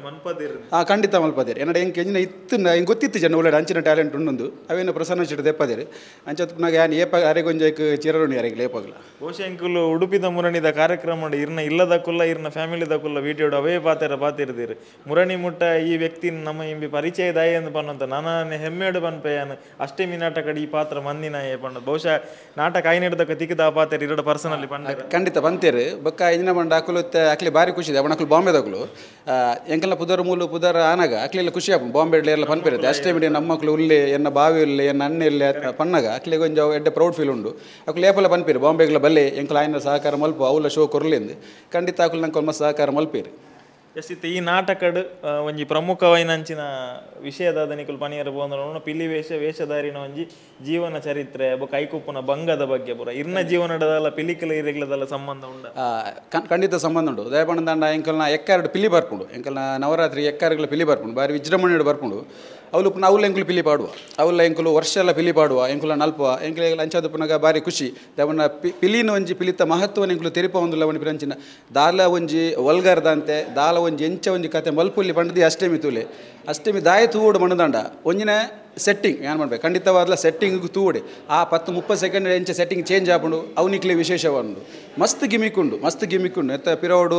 ಖಂಡಿತ ಮಲ್ಪದೇರು ಏನಡೆ ಹೆಂಗೆ ಎಂಜಿನ ಇತ್ತು ಹಿಂಗೆ ಗೊತ್ತಿತ್ತು ಜನ ಒಳ್ಳೆ ಅಂಚಿನ ಟ್ಯಾಲೆಂಟ್ ಉಂಡು ಅವೇನು ಪ್ರಸನ್ನ ಶೆಟ್ರು ದೆಪ್ಪದೇರು ಅಂಚತ್ನಾಗ ಯಾನು ಏಪ ಅರೆಗೊಂಜಕ್ಕೆ ಚಿರರುಣಿ ಯಾರಿಗೆ ಲೇಪಾಗಲ್ಲ ಬಹುಶಃ ಎಂಕುಲು ಉಡುಪಿದ ಮುರಣಿದ ಕಾರ್ಯಕ್ರಮ ಇರ್ನ ಇಲ್ಲದಕ್ಕುಲ್ಲ ಇರ್ನ ಫ್ಯಾಮಿಲಿದಕ್ಕುಲ್ಲ ವೀಡಿಯೋ ಅವೇ ಪಾತಿರ್ದಿರು ಮುರಣಿ ಮುಟ್ಟ ಈ ವ್ಯಕ್ತಿ ನಮ್ಮ ಇಂಬಿ ಪರಿಚಯದಾಯಿ ಎಂದು ಪನ್ನಂತ ನಾನು ಹೆಮ್ಮೆಡು ಪನ್ಪೆಯಾನು ಅಷ್ಟೇಮಿ ನಾಟಕ ಈ ಪಾತ್ರ ಮಂದಿನ ಪಣ್ಣದು ಬಹುಶಃ ನಾಟಕ ಐನೆಡ್ದ ತಿಕ್ಕಿದ ಪಾತ್ರ 2 ಪರ್ಸನಲ್ಲಿ ಪಂಡ ಖಂಡಿತ ಬಂತೇರು ಬೊಕ್ಕ ಇಂಜಿನ ಬಂಡ ಅಕ್ಲು ಅಕ್ಲಿ ಭಾರಿ ಖುಷಿ ಇದೆ ಅವನ ಅಕ್ಲು ಬಾಂಬೆದಾಗ್ಲು ಎಂಕಲ್ನ ಪುದರ್ ಆನಾಗ ಅಕ್ಲೆಲ್ಲ ಖುಷಿ ಆಪ ಬಾಂಬೆ ಎಲ್ಲ ಪನ್ಪಿರುತ್ತೆ ಅಷ್ಟೇ ಬಿಡಿ ನಮ್ಮ ಮಕ್ಕಳು ಉಲ್ಲಿ ಎನ್ನ ಬಾವಿ ಉಲ್ಲಿ ಎನ್ನ ಅಣ್ಣೆ ಇಲ್ಲಿ ಪನ್ನಾಗ ಅಕ್ಲಿಗೆ ಒಂದು ಎಡ್ಡೆ ಪ್ರೌಡ್ ಫೀಲ್ ಉಂಡು ಅಕ್ಲು ಲೇಪಲ್ಲ ಪನ್ಪೇರು ಬಾಂಬೆಗ್ಲ ಬಲ್ಲೆ ಎಂಕಲ್ ಆಯ್ನ ಸಹಕಾರ ಮಲ್ಪ ಅವಳ ಶೋ ಕೊರ್ಲಿಂದು ಖಂಡಿತ ಅಕ್ಲು ನಂಗೆ ಒಮ್ಮ ಸಹಕಾರ ಮಲ್ಪೇರು ಎಷ್ಟಿತ್ತು ಈ ನಾಟಕಡ್ ಒಂಜಿ ಪ್ರಮುಖವೈನಂಚಿನ ವಿಷಯದಾದ ನಿಕುಲು ಪನಿಯರ ಬೋಂದ್ರ ಪಿಲಿ ವೇಷಧಾರಿನ ಒಂಜಿ ಜೀವನ ಚರಿತ್ರೆ ಬೊಕ ಐಕುಪ್ಪುನ ಬಂಗದ ಬಗ್ಗೆ ಪೂರ ಇರ್ನ ಜೀವನದಲ್ಲ ಪಿಲಿಕಲ ಇರೆಗ್ಲದಲ್ಲ ಸಂಬಂಧ ಉಂಡ ಖಂಡಿತ ಸಂಬಂಧ ಉಂಟು ದಯಪಣ್ಣದಂಡ ಎಂಕಲ್ನ ಎಕ್ಕಾರ್ಡು ಪಿಲಿ ಬರ್ಪುಂಡು ಎಂಕಲ್ನ ನವರಾತ್ರಿ ಎಕ್ಕಾರ್ಗಳ ಪಿಲಿ ಬರ್ಪುಂಡು ಬಾರಿ ವಿಜೃಂಭಣೆಡು ಬರ್ಪುಂಡು ಅವಳು ಪುನಃ ಅವಳ ಎಂಕುಲು ಪಿಲಿ ಪಾಡುವ ಅವಳ ಎಂಕುಲು ವರ್ಷ ಎಲ್ಲ ಪಿಲಿ ಪಾಡುವ ಎಂಕುಲ ನಲ್ಪುವ ಎಂಕುಲ ಅಂಚಾದ ಪುನಗ ಬಾರಿ ಖುಷಿ ದವನ ಪಿಲಿನ ಒಂಜಿ ಪಿಲಿತ ಮಹತ್ವನ ಎಂಕುಲು ತೆರಿಪ ಒಂದಿಲ್ಲ ಅವನ ಪಿರಂಚಿನ ದಾಲ ಒಂಜಿ ಒಲ್ಗರ್ದಂತೆ ದಾಲ ಒಂಜಿ ಎಂಚ ಒಂಜಿ ಕತೆ ಮಲ್ಪುಲ್ಲಿ ಪಂಡದಿ ಅಷ್ಟೇಮಿ ತೂಲೆ ಅಷ್ಟೇಮಿ ದಾಯ ತೂಡು ಮಣ್ಣದಂಡ ಒಂಜಿನ ಸೆಟ್ಟಿಂಗ್ ಏನು ಮಾಡ್ಬೇಕು ಖಂಡಿತವಾದ್ಲ ಸೆಟ್ಟಿಂಗ್ ತೂಡಿ ಆ 10-30 ಸೆಕೆಂಡ್ ಎಂಚ ಸೆಟ್ಟಿಂಗ್ ಚೇಂಜ್ ಆಪುಂಡು ಅವನಿಕ್ಲೆ ವಿಶೇಷವನ್ನುಂಡು ಮಸ್ತ್ ಗಿಮಿಕ್ಕುಂಡು ಎತ್ತ ಪಿರೋಡು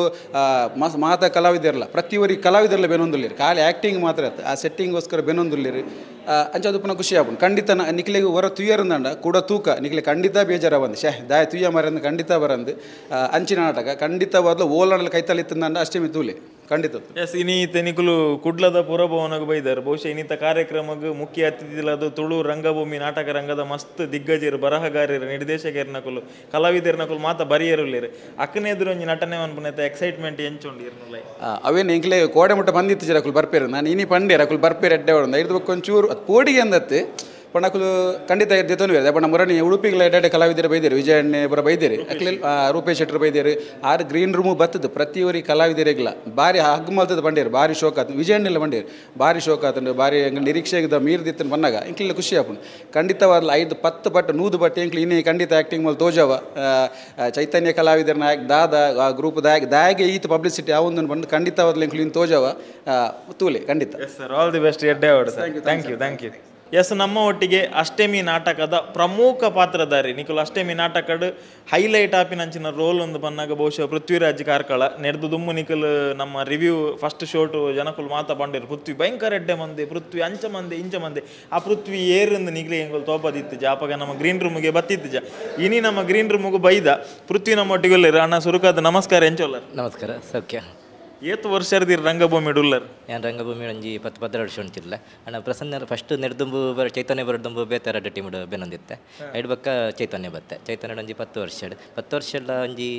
ಮಾತ ಕಲಾವಿದರಲ್ಲ ಪ್ರತಿಯೊರಿಗೆ ಕಲಾವಿದರಲ್ಲ ಬೆನೊಂದುಲ್ಲಿರಿ ಖಾಲಿ ಆ್ಯಕ್ಟಿಂಗ್ ಮಾತ್ರ ಆ ಸೆಟ್ಟಿಂಗೋಸ್ಕರ ಬೆನೊಂದುಲ್ಲಿರಿ ಅಂಚದು ಪುನಃ ಖುಷಿ ಆಪುಂಡು ಖಂಡಿತ ನಿಕ್ಲೆಗೆ ಹೊರ ತುಯ್ಯರಂದಂಡ ಕೂಡ ತೂಕ ನಿಕ್ಲೆ ಖಂಡಿತ ಬೇಜಾರ ಬಂದು ದಾಯ ತುಯ್ಯ ಮರಂದು ಖಂಡಿತ ಬರಂದು ಅಂಚಿನ ನಾಟಕ ಖಂಡಿತವಾದ್ಲು ಓಲನಲ್ಲಿ ಕೈತಲಿತ್ತಂದಂಡ ಅಷ್ಟೇಮಿ ತೂಲೆ ಖಂಡಿತ ಎಸ್ ಇನ್ನೀತ ನಿಕುಲು ಕುಡ್ಲದ ಪುರಭವನಗ ಬೈದಾರೆ ಬಹುಶಃ ಇನ್ನಿತ ಕಾರ್ಯಕ್ರಮಕ್ಕೆ ಮುಖ್ಯ ಅತಿಥಿಲದು ತುಳು ರಂಗಭೂಮಿ ನಾಟಕ ರಂಗದ ಮಸ್ತ್ ದಿಗ್ಗಜರು ಬರಹಗಾರರು ನಿರ್ದೇಶಕರ್ನಕುಲು ಕಲಾವಿದರ್ನಕುಲು ಮಾತ ಬರಿಯರುಲ್ಲೇರು ಅಕ್ಕನೇ ಎದುರು ಒಂಜಿ ನಟನೆ ಅನ್ಪುನೈತೆ ಎಕ್ಸೈಟ್ಮೆಂಟ್ ಎಂಚುಂಡು ಇರ್ನುಲ್ಲ ಅವೇನು ಎಂಕ್ಲೆ ಕೋಡೆ ಮುಟ್ಟ ಬಂದಿತ್ತು ಜರಕುಲು ಬರ್ಪೇರು ನಾನು ಇನಿ ಪಂಡೇರು ಅಕುಲು ಬರ್ಪೇರು ಎಡ್ಡೆ ಹೊಡೆದು ಐದು ಕೊಂಚೂರು ಅದು ಪೋಡಿಗೆ ಅಂದತ್ತೆ ಪಣಕುಲು ಖಂಡಿತ ಎದ್ದೆತನು ಬೇರೆ ಪಣ ಮುರಣಿ ಉಡುಪಿಗೆ ಎಡ್ಡೆ ಕಲಾವಿದರು ಬೈದೇರು ವಿಜಯಣ್ಣೆ ಬರ ಬೈದೇರು ಅಕ್ಲೆ ರೂಪೇಶ್ ಶೆಟ್ಟರು ಬೈದೇರು ಆರು ಗ್ರೀನ್ ರೂಮು ಬತ್ತದು ಪ್ರತಿಯೊರಿಗೆ ಕಲಾವಿದರಿಗಿಲ್ಲ ಭಾರಿ ಹಗ್ಗ ಮಲ್ತದ ಬಂಡೇರು ಭಾರಿ ಶೋಕ ಆತು ವಿಜಯಣ್ಣೆಲ್ಲ ಬಂಡೇರು ಭಾರಿ ಶೋಕ ಆತಂಡು ಭಾರಿ ನಿರೀಕ್ಷೆಗೆ ಮೀರ್ದಿತ್ತನ್ನು ಬಂದಾಗ ಇಂಕ್ಲೆಲ್ಲ ಖುಷಿ ಆಪುಂಡು ಖಂಡಿತವಾದ್ಲ 5-10 ಪಟ್ಟು 100 ಪಟ್ಟು ಇಂಕ್ಲಿ ಇನ್ನೇ ಖಂಡಿತ ಆ್ಯಕ್ಟಿಂಗ್ ಮೇಲೆ ತೋಜವ ಚೈತನ್ಯ ಕಲಾವಿದರ ನಾಯಕ್ ದಾದ ಆ ಗ್ರೂಪ್ ದಾಗೆ ಈತ ಪಬ್ಲಿಸಿಟಿ ಯಾವೊಂದನ್ನು ಬಂದು ಖಂಡಿತವಾದ್ಲ ಇಂಕ್ಲಿ ಇನ್ನು ತೋಜವ ತೂಲೆ ಖಂಡಿತ yes sir all the best ಎಡ್ಡೆ ಅವಡು ಸರ್ ಥ್ಯಾಂಕ್ ಯು ಎಸ್ ನಮ್ಮ ಒಟ್ಟಿಗೆ ಅಷ್ಟೇಮಿ ನಾಟಕದ ಪ್ರಮುಖ ಪಾತ್ರಧಾರಿ ನಿಕುಲು ಅಷ್ಟೇಮಿ ನಾಟಕಡ್ ಹೈಲೈಟ್ ಆಪಿನಂಚಿನ ರೋಲ್ ಒಂದು ಬಂದಾಗ ಬಹುಶಃ ಪೃಥ್ವಿರಾಜ್ ಕಾರ್ಕಳ ನೆಡ್ದು ದುಮ್ಮು ನಿಕುಲು ನಮ್ಮ ರಿವ್ಯೂ ಫಸ್ಟ್ ಶೋಟು ಜನಕುಲು ಮಾತ ಬಂದಿರು ಪೃಥ್ವಿ ಭಯಂಕರ ಎಡ್ಡೆ ಮಂದಿ ಪೃಥ್ವಿ ಅಂಚ ಮಂದಿ ಆ ಪೃಥ್ವಿ ಏರಿಂದ ನಿಗ್ಲಿ ಎಂಗಳು ತೋಪದಿತ್ತು ಅಪ್ಪಗ ನಮ್ಮ ಗ್ರೀನ್ ರೂಮ್ಗೆ ಬತ್ತಿತ್ತು ಇನಿ ನಮ್ಮ ಗ್ರೀನ್ ರೂಮ್ಗೂ ಬೈದ ಪೃಥ್ವಿ ನಮ್ಮ ಒಟ್ಟಿಗೆ ಅಣ್ಣ ಸುರುಕಾದ ನಮಸ್ಕಾರ ಎಂಚೋಲ್ಲರ್ ನಮಸ್ಕಾರ ಸೌಖ್ಯ ಏತು ವರ್ಷದ ರಂಗಭೂಮಿ ಉಲ್ಲರ್ ഞാൻ ರಂಗಭೂಮಿ ಒಂಜಿ 10-12 ವರ್ಷ ಉಂಟಿಲ್ಲ ಅಣ್ಣ ಪ್ರಸನ್ನ ಫಸ್ಟ್ ನೆಡ್ದುಂಬು ಚೈತನ್ಯ ಬರದುಂಬು ಬೇತಾರ ಟೀಮ್ ಬೆನ್ನೊಂದಿತ್ತೆ ಐಡ್ ಬಕ್ಕ ಚೈತನ್ಯ ಚೈತನ್ಯ ಒಂಜಿ 10 ವರ್ಷ ಎಲ್ಲ ಒಂಜಿ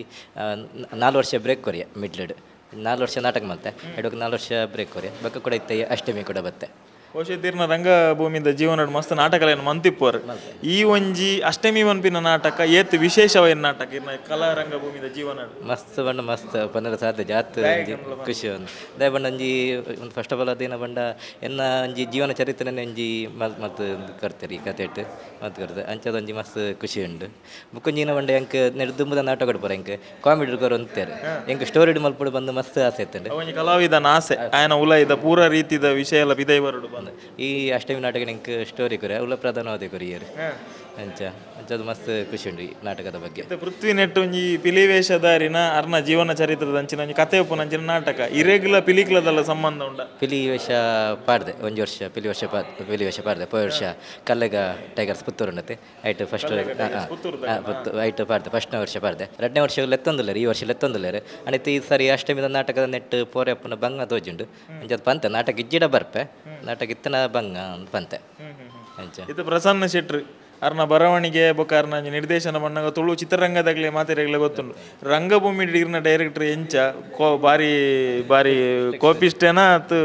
4 ವರ್ಷ ಬ್ರೇಕ್ ಕೊರಿಯ ಮಿಡ್ಲೆಡ್ 4 ವರ್ಷ ನಾಟಕ ಮತ್ತೆ ಐಡ್ 4 ವರ್ಷ ಬ್ರೇಕ್ ಕೊರಿಯ ಬಕ್ಕ ಕೂಡ ಇತ್ತೆ ಅಷ್ಟಮಿ ಕೂಡ ಬತ್ತೆ ಬಹುಶಃ ರಂಗಭೂಮಿದ ಜೀವನ ಮಸ್ತ್ ನಾಟಕಗಳನ್ನು ಮಂತಿಪ್ಪರು ಈ ಒಂಜಿ ಅಷ್ಟಮಿ ಮನ್ಪಿನ ನಾಟಕ ಏತ್ ವಿಶೇಷವಾದ ನಾಟಕ ಇರ್ನ ಕಲಾ ರಂಗಭೂಮಿದ ಜೀವನ ಮಸ್ತ್ ಬಣ್ಣ ಮಸ್ತ್ ಪನ್ನರ ಸಾಧ್ಯ ಜಾತ್ ಖುಷಿ ಒಂದು ದಯ ಬಣ್ಣ ಒಂಜಿ ಫಸ್ಟ್ ಆಫ್ ಆಲ್ ಅದೇನ ಬಂಡ ಎನ್ನ ಒಂಜಿ ಜೀವನ ಚರಿತ್ರೆನೇ ಒಂಜಿ ಮತ್ತು ಕರ್ತೀರಿ ಕತೆ ಮತ್ತು ಕರ್ತೆ ಅಂಚದ ಒಂಜಿ ಮಸ್ತ್ ಖುಷಿ ಉಂಡು ಬುಕ್ಕೊಂಜಿನ ಬಂಡ ಎಂಕ್ ನೆಡ್ದುಂಬುದ ನಾಟಕ ಕೊಡ್ಬಾರ ಎಂಕ್ ಕಾಮಿಡಿ ಕೊರ ಅಂತಾರೆ ಎಂಕ್ ಸ್ಟೋರಿ ಮಲ್ಪಡು ಬಂದು ಮಸ್ತ್ ಆಸೆ ಇರ್ತದೆ ಒಂಜಿ ಕಲಾವಿದನ ಆಸೆ ಆಯನ ಉಲಾಯಿದ ಪೂರ ರೀತಿದ ವಿಷಯ ಎಲ್ಲ ಬಿದೈ ಬರಡು ಈ ಅಷ್ಟಮಿ ನಾಟಕ ನಿಂಗೆ ಸ್ಟೋರಿ ಕೊರೆ ಅವಳ ಪ್ರಧಾನವಾದ ಕೊರಿಯರು ಅಂಚ ಅಂಚದು ಮಸ್ತ್ ಖುಷಿ ಉಂಡು ಈ ನಾಟಕದ ಬಗ್ಗೆ. ಪೃಥ್ವಿ ನೆಟ್ಟು ಒಂಜಿ ಪಿಲಿವೇಷಧಾರಿನ ಅರ್ನ ಜೀವನ ಚರಿತ್ರದ ಅಂಚಿನ ಒಂಜಿ ಕತೆ ಉಪ್ಪು ಅಂಚಿನ ನಾಟಕ ಇರೆಗ್ಯುಲರ್ ಪಿಲಿಕ್ಲದಲ್ಲ ಸಂಬಂಧ ಉಂಡ. ಪಿಲಿ ವೇಷ ಪಾಡ್ದೆ ಒಂಜಿ ವರ್ಷ ಪಿಲಿ ವೇಷ ಪಾಡ್ದೆ ಪೋಯ ವರ್ಷ ಕಲ್ಲೆಗ ಟೈಗರ್ಸ್ ಪುತ್ತೂರು ಉಂಡತೆ ಐಟ್ ಫಸ್ಟ್ ಐಟ್ ಪಾಡ್ದೆ ಫಸ್ಟ್ನೇ ವರ್ಷ ಪಾಡ್ದೆ 2ನೇ ವರ್ಷ ಲೆತ್ತೊಂದುಲ್ಲೇರು ಈ ವರ್ಷ ಲೆತ್ತೊಂದುಲ್ಲೇರು ಅನಿತ ಈ ಸರಿ ಅಷ್ಟಮಿದ ನಾಟಕದ ನೆಟ್ಟು ಪೋರೆಪ್ಪನ ಬಂಗ ತೋಜುಂಡು ಅಂಚದು ಪಂತೆ ನಾಟಕ ಇಜ್ಜಿಡ ಬರ್ಪೆ ನಾಟಕ ಇತ್ತನ ಬಂಗ ಪಂತೆ ಅಂಚ ಇದು ಪ್ರಸನ್ನ ಶೆಟ್ರು ಅರ್ನ ಬರವಣಿಗೆ ಬೊಕ್ಕ ಅರ್ನ ನಿರ್ದೇಶನ ಮಣ್ಣಾಗ ತುಳು ಚಿತ್ರರಂಗದಾಗಲಿ ಮಾತಿರಾಗಲೇ ಗೊತ್ತುಂಡು. ರಂಗಭೂಮಿ ಇರ್ನ ಡೈರೆಕ್ಟರ್ ಎಂಚ ಬಾರಿ ಬಾರಿ ಕೋಪಿಷ್ಟೇನ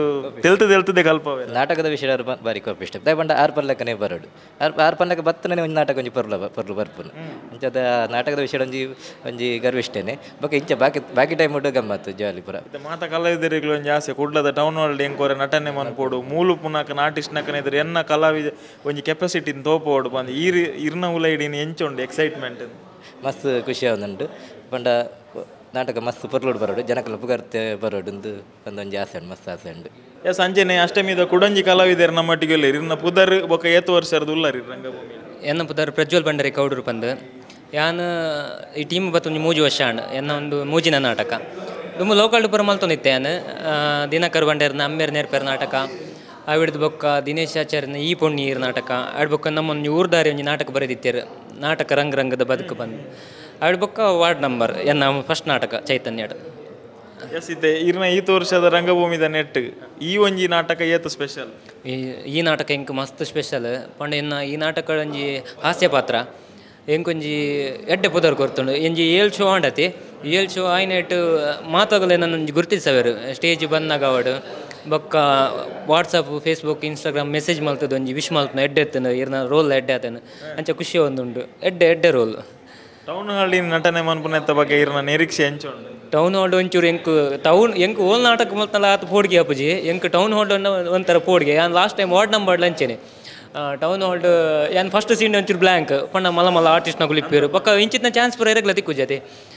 ತೆಲ್ತದೆ ಕಲ್ಪವೇ ನಾಟಕದ ವಿಷಯ ಬಾರಿ ಕೋಪಿಷ್ಟ ದಯಪಂಡ ಆರು ಪಲ್ಲಕ್ಕನೇ ಬರೋಡು ಆರು ಪಲ್ಲಕ್ಕ ಬತ್ತನೇ ಒಂದು ನಾಟಕ ಒಂಜಿ ಪರ್ಲು ಬರ್ಪುನು ಅಂಚದ ನಾಟಕದ ವಿಷಯ ಒಂಜಿ ಗರ್ವಿಷ್ಟೇನೆ ಬೊಕ್ಕ ಇಂಚ ಬಾಕಿ ಟೈಮ್ ಉಂಟು ಗಮ್ಮತ್ತು ಜಾಲಿ ಪುರ ಮಾತ ಕಲಾವಿದರಿಗಳು ಒಂಜಿ ಆಸೆ ಕುಡ್ಲದ ಟೌನ್ ಹಾಲ್ ಎಂಕೋರೆ ನಟನೆ ಮನ್ಪೋಡು ಮೂಲು ಪುನಕ ನಾಟಿಸ್ನಕನ ಇದ್ರೆ ಎನ್ನ ಕಲಾವಿದ ಒಂಜಿ ಕೆಪಾಸಿಟಿನ ತೋಪೋಡು ಬಂದು ಇರ್ನ ಉಲೈಡಿನ ಎಂಚುಂಡು ಎಕ್ಸೈಟ್ಮೆಂಟ್ ಮಸ್ತ್ ಖುಷಿ ಆಗುಂಡು ಪಂಡ ನಾಟಕ ಮಸ್ತ್ ಪೊರ್ಲೋಡು ಬರೋಡು ಜನಕ್ಕೆಲ್ಲ ಪುಗರ್ತೆ ಬರೋಡು ಒಂದೊಂದು ಆಸೆ ಉಂಡು ಮಸ್ತ್ ಆಸೆ ಉಂಡು. ಸಂಜೆನೆ ಅಷ್ಟಮಿದ ಕುಡಂಜಿ ಕಲಾವಿದರು ನಮ್ಮೊಟ್ಟಿಗೆ ಇರ್ನ ಪುದರ್ ಬೊಕ್ಕ ಏತು ವರ್ಷದ ಉಲ್ಲರಿ ರಂಗಭೂಮಿ ಎನ್ನ ಪುದರ್ ಪ್ರಜ್ವಲ್ ಬಂಡರಿ ಕೌಡರು ಪಂದು ಯಾನು ಈ ಟೀಮ್ ಬತ್ತೊಂದು ಮೂಜಿ ವರ್ಷ ಅಂಡ್ ಎನ್ನ ಒಂದು ಮೂಜಿನ ನಾಟಕ ತುಂಬ ಲೋಕಲ್ ಪುರ ಮಲ್ತೊಂದಿತ್ತೆ ಯಾನು ದಿನಕರ್ ಬಂಡೇರ್ನ ಅಮ್ಮೇರ್ ನೇರ್ಪೇರ್ ನಾಟಕ ಆವಿಡ್ದು ಬೊಕ್ಕ ದಿನೇಶ್ ಆಚಾರ್ಯನ ಈ ಪೊಣ್ಣೀರ್ ನಾಟಕ ಆಡ್ಬೊಕ್ಕ ನಮ್ಮೊಂದು ಊರ್ದಾರಿ ಒಂಜಿ ನಾಟಕ ಬರೆದಿತ್ತೇರು ನಾಟಕ ರಂಗದ ಬದುಕು ಬಂದು ಆಡ್ಬೊಕ್ಕ ವಾರ್ಡ್ ನಂಬರ್ ಎನ್ನ ಫಸ್ಟ್ ನಾಟಕ ಚೈತನ್ಯಡ್ ಎಸ್ ಇದೆ ಇರ್ನ ಈ ವರ್ಷದ ರಂಗಭೂಮಿದ ನೆಟ್ ಈ ಒಂಜಿ ನಾಟಕ ಏತು ಸ್ಪೆಷಲ್ ಈ ನಾಟಕ ಇಂಕ್ ಮಸ್ತ್ ಸ್ಪೆಷಲ್ ಪಂಡ ಇನ್ನು ಈ ನಾಟಕ ಒಂಜಿ ಹಾಸ್ಯ ಪಾತ್ರ ಎಂಕೊಂಜಿ ಎಡ್ಡೆ ಪುದರ್ ಕೊರ್ತುಂಡು ಎಂಜಿ 7 ಶೋ ಆಂಡತಿ 7 ಶೋ ಆಯ್ನೆಟ್ಟು ಮಾತಾಗಲೇ ನನ್ನ ಗುರುತಿಸವೇರು ಸ್ಟೇಜ್ ಬಂದಾಗ ಅವಡು ಬೊಕ್ಕ ವಾಟ್ಸಪ್ ಫೇಸ್ಬುಕ್ ಇನ್ಸ್ಟಾಗ್ರಾಮ್ ಮೆಸೇಜ್ ಮಲ್ತದ ಒಂಜಿ ವಿಶ್ ಮಲ್ತನ ಎಡ್ಡೆ ಎತ್ತನು ಇರ್ನ ರೋಲ್ ಎಡ್ಡೆ ಆತನು ಅಂಚ ಖುಷಿ ಒಂದುಂಡು ಎಡ್ಡೆ ರೋಲ್. ಟೌನ್ ಹಾಲ್ ನಟನೆ ಮನ್ಪುನೆತ್ತ ಬಗ್ಗೆ ಇರ್ನ ನಿರೀಕ್ಷೆ ಎಂಚುಂಡು ಟೌನ್ ಹಾಲ್ ಒಂಚೂರು ಎಂಕ್ ಓಲ್ ನಾಟಕ ಮಲ್ತಲ್ಲ ಆತ ಪೋಡ್ಗೆ ಅಪ್ಪಜಿ ಎಂಕ್ ಟೌನ್ ಹಾಲ್ ಒಂಥರ ಪೋಡ್ಗೆ ನಾನು ಲಾಸ್ಟ್ ಟೈಮ್ ವಾರ್ಡ್ ನಂಬರ್ ಲಂಚೇನೆ ಟೌನ್ ಹಾಲ್ಡ್ ಏನು ಫಸ್ಟ್ ಸೀನ್ ಒಂಚೂರು ಬ್ಲ್ಯಾಂಕ್ ಪಣ್ಣ ಮಲ್ಲ ಆರ್ಟಿಸ್ಟ್ನ ಗುಳಿಪೇರು ಪಕ್ಕ ಇಂಚಿನ ಚಾನ್ಸ್ ಪರ ಇರಗ್ಲ ತಿಕ್ಕು ಜತೆ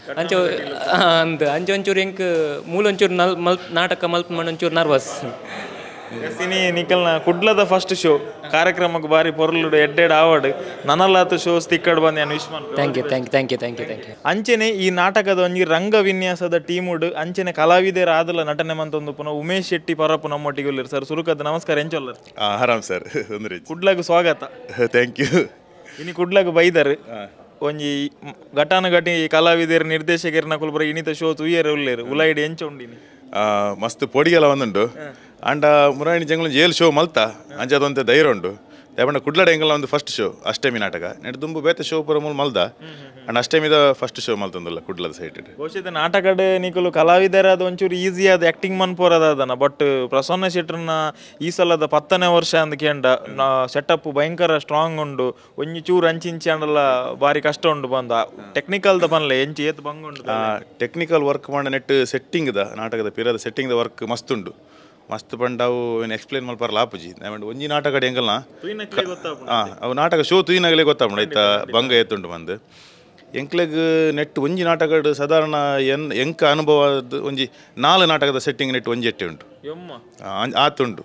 ಅಂಚ ಒಂಚೂರು ಎಂಕ್ ಮೂಲ ಒಂಚೂರು ನಾಟಕ ಮಲ್ಪ ಮಾಡಿ ಒಂಚೂರು ನರ್ವಸ್ ಸಿನಿ ನಿಕಲ್ನ ಕುಡ್ಲದ ಫಸ್ಟ್ ಶೋ ಕಾರ್ಯಕ್ರಮಕ್ಕೆ ಬಾರಿ ಪೊರ್ಲುಡು ಎಡ್ಡೆಡ್ ಆವಡ್ ನನಲ್ಲಾತು ಶೋಸ್ ತಿಕ್ಕಡ್ ಬಂದು ನಾನು ವಿಶ್ ಮಾಡ್ತೀನಿ. ಥ್ಯಾಂಕ್ ಯು ಅಂಚೆನೆ ಈ ನಾಟಕದ ಒಂಜಿ ರಂಗ ವಿನ್ಯಾಸದ ಟೀಮುಡ್ ಅಂಚೆನೆ ಕಲಾವಿದರ ಆದಲ ನಟನೆ ಮಂತೊಂದು ಪುನಃ ಉಮೇಶ್ ಶೆಟ್ಟಿ ಪರಪ್ಪು ನಮ್ಮೊಟ್ಟಿಗೆ ಉಳ್ಳಿರು ಸರ್ ಸುರುಕದ ನಮಸ್ಕಾರ ಎಂಚೊಲ್ಲರು ಆರಾಮ್ ಸರ್ ಕುಡ್ಲಾಗ ಸ್ವಾಗತ ಥ್ಯಾಂಕ್ ಯು ಇನಿ ಕುಡ್ಲಾಗ ಬೈದರ್ ಒಂಜಿ ಘಟಾನುಘಟಿ ಕಲಾವಿದರ ನಿರ್ದೇಶಕರನ್ನ ಕುಲ್ಬರ ಇನಿತ ಶೋ ತುಯ್ಯರು ಉಳ್ಳೇರು ಉಲಾಯಿಡಿ ಎಂಚ ಉಂಡಿನಿ ಮಸ್ತ್ ಪೊಡಿಗೆಲ್ಲ ಒಂದುಂಡು ಅಂಡ ಮುರಾಣಿ ಜಂಗ್ಲ 7 ಶೋ ಮಲ್ತ ಅಂಚದೊಂತೆ ಧೈರ್ಯ ಉಂಡು ಯಾಪಂಡ ಕುಡ್ಲಡ ಎಂಗಲ್ಲ ಒಂದು ಫಸ್ಟ್ ಶೋ ಅಷ್ಟಮಿ ನಾಟಕ ನೆಟ್ಟು ದುಂಬು ಬೇತೆ ಶೋ ಪೂರ ಮೂಲ ಮಲ್ದ ಅಂಡ್ ಅಷ್ಟಮಿದ ಫಸ್ಟ್ ಶೋ ಮಲ್ತಂದಲ್ಲ ಕುಡ್ಲದ ಸೈಡ್ ಬಹುಶಃ ನಾಟಕಡ್ ನಿಕಲು ಕಲಾವಿದರ ಅದು ಒಂಚೂರು ಈಸಿ ಆದ ಆ್ಯಕ್ಟಿಂಗ್ ಮನ್ಪೋರದನ ಬಟ್ ಪ್ರಸನ್ನ ಶೆಟ್ರನ್ನ ಈ ಸಲದ 10ನೇ ವರ್ಷ ಅಂದ ಕೇಂಡ ಸೆಟಪ್ ಭಯಂಕರ ಸ್ಟ್ರಾಂಗ್ ಉಂಡು ಒಂಜಿ ಚೂರು ಅಂಚಿಂಚಿ ಅಂಡಲ್ಲ ಬಾರಿ ಕಷ್ಟ ಉಂಡು ಬಂದ ಟೆಕ್ನಿಕಲ್ದ ಬನ್ಲೆ ಎಂಚಿ ಏತ್ ಬಂಗುಂಡು ಟೆಕ್ನಿಕಲ್ ವರ್ಕ್ ಮಾಡ ನೆಟ್ ಸೆಟ್ಟಿಂಗ್ದ ನಾಟಕದ ಪಿರದ ಸೆಟ್ಟಿಂಗ್ದ ವರ್ಕ್ ಮಸ್ತ್ ಉಂಡು ಮಸ್ತ್ ಪಂಡ ಅವು ಏನು ಎಕ್ಸ್ಪ್ಲೇನ್ ಮಲ್ಪಾರಲ್ಲ ಆಪುಜಿ ಒಂಜಿ ನಾಟಕ ಎಂಗಲ್ನ ಅವು ನಾಟಕ ಶೋ ತುಯಿನಾಗಲೇ ಗೊತ್ತಾಗ್ಬಿಡ ಆಯ್ತಾ ಬಂಗ ಎತ್ತುಂಡು ಬಂದು ಎಂಕ್ಲೆಗ್ ನೆಟ್ ಒಂಜಿ ನಾಟಕ ಸಾಧಾರಣ ಎಂಕ ಅನುಭವದ ಒಂಜಿ 4 ನಾಟಕದ ಸೆಟ್ಟಿಂಗ್ ನೆಟ್ ಒಂಜಿ ಎಟ್ಟೆ ಉಂಟು ಆತುಂಡು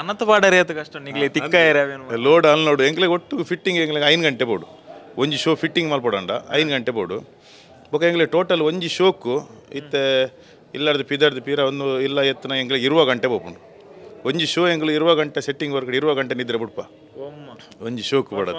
ಲೋಡ್ ಅನ್ಲೋಡ್ ಎಂಕ್ಲೆಗ್ ಒಟ್ಟು ಫಿಟ್ಟಿಂಗ್ ಎಂಕ್ಲೆಗ್ 5 ಗಂಟೆ ಬೋಡು ಒಂಜಿ ಶೋ ಫಿಟ್ಟಿಂಗ್ ಮಲ್ಪಡಂಡ 5 ಗಂಟೆ ಬೋಡು ಬೊಕ ಎಂಕ್ಲೆ ಟೋಟಲ್ ಒಂಜಿ ಶೋಕು ಇತ್ತೆ ಇಲ್ಲಾರ್ದು ಪಿದಾರ್ದು ಪೀರ ಒಂದು ಇಲ್ಲ ಎತ್ತನ ಎಂಗ್ಲಿಗೆ 20 ಗಂಟೆ ಬೋಪುಂಡು ಒಂಜಿ ಶೋ ಎಂಗ್ಲು 20 ಗಂಟೆ ಸೆಟ್ಟಿಂಗ್ ವರ್ಕ್ 20 ಗಂಟೆ ನಿದ್ರೆ ಬಿಡ್ಪ ಒಂಜಿ ಶೋಕು ಬಡದು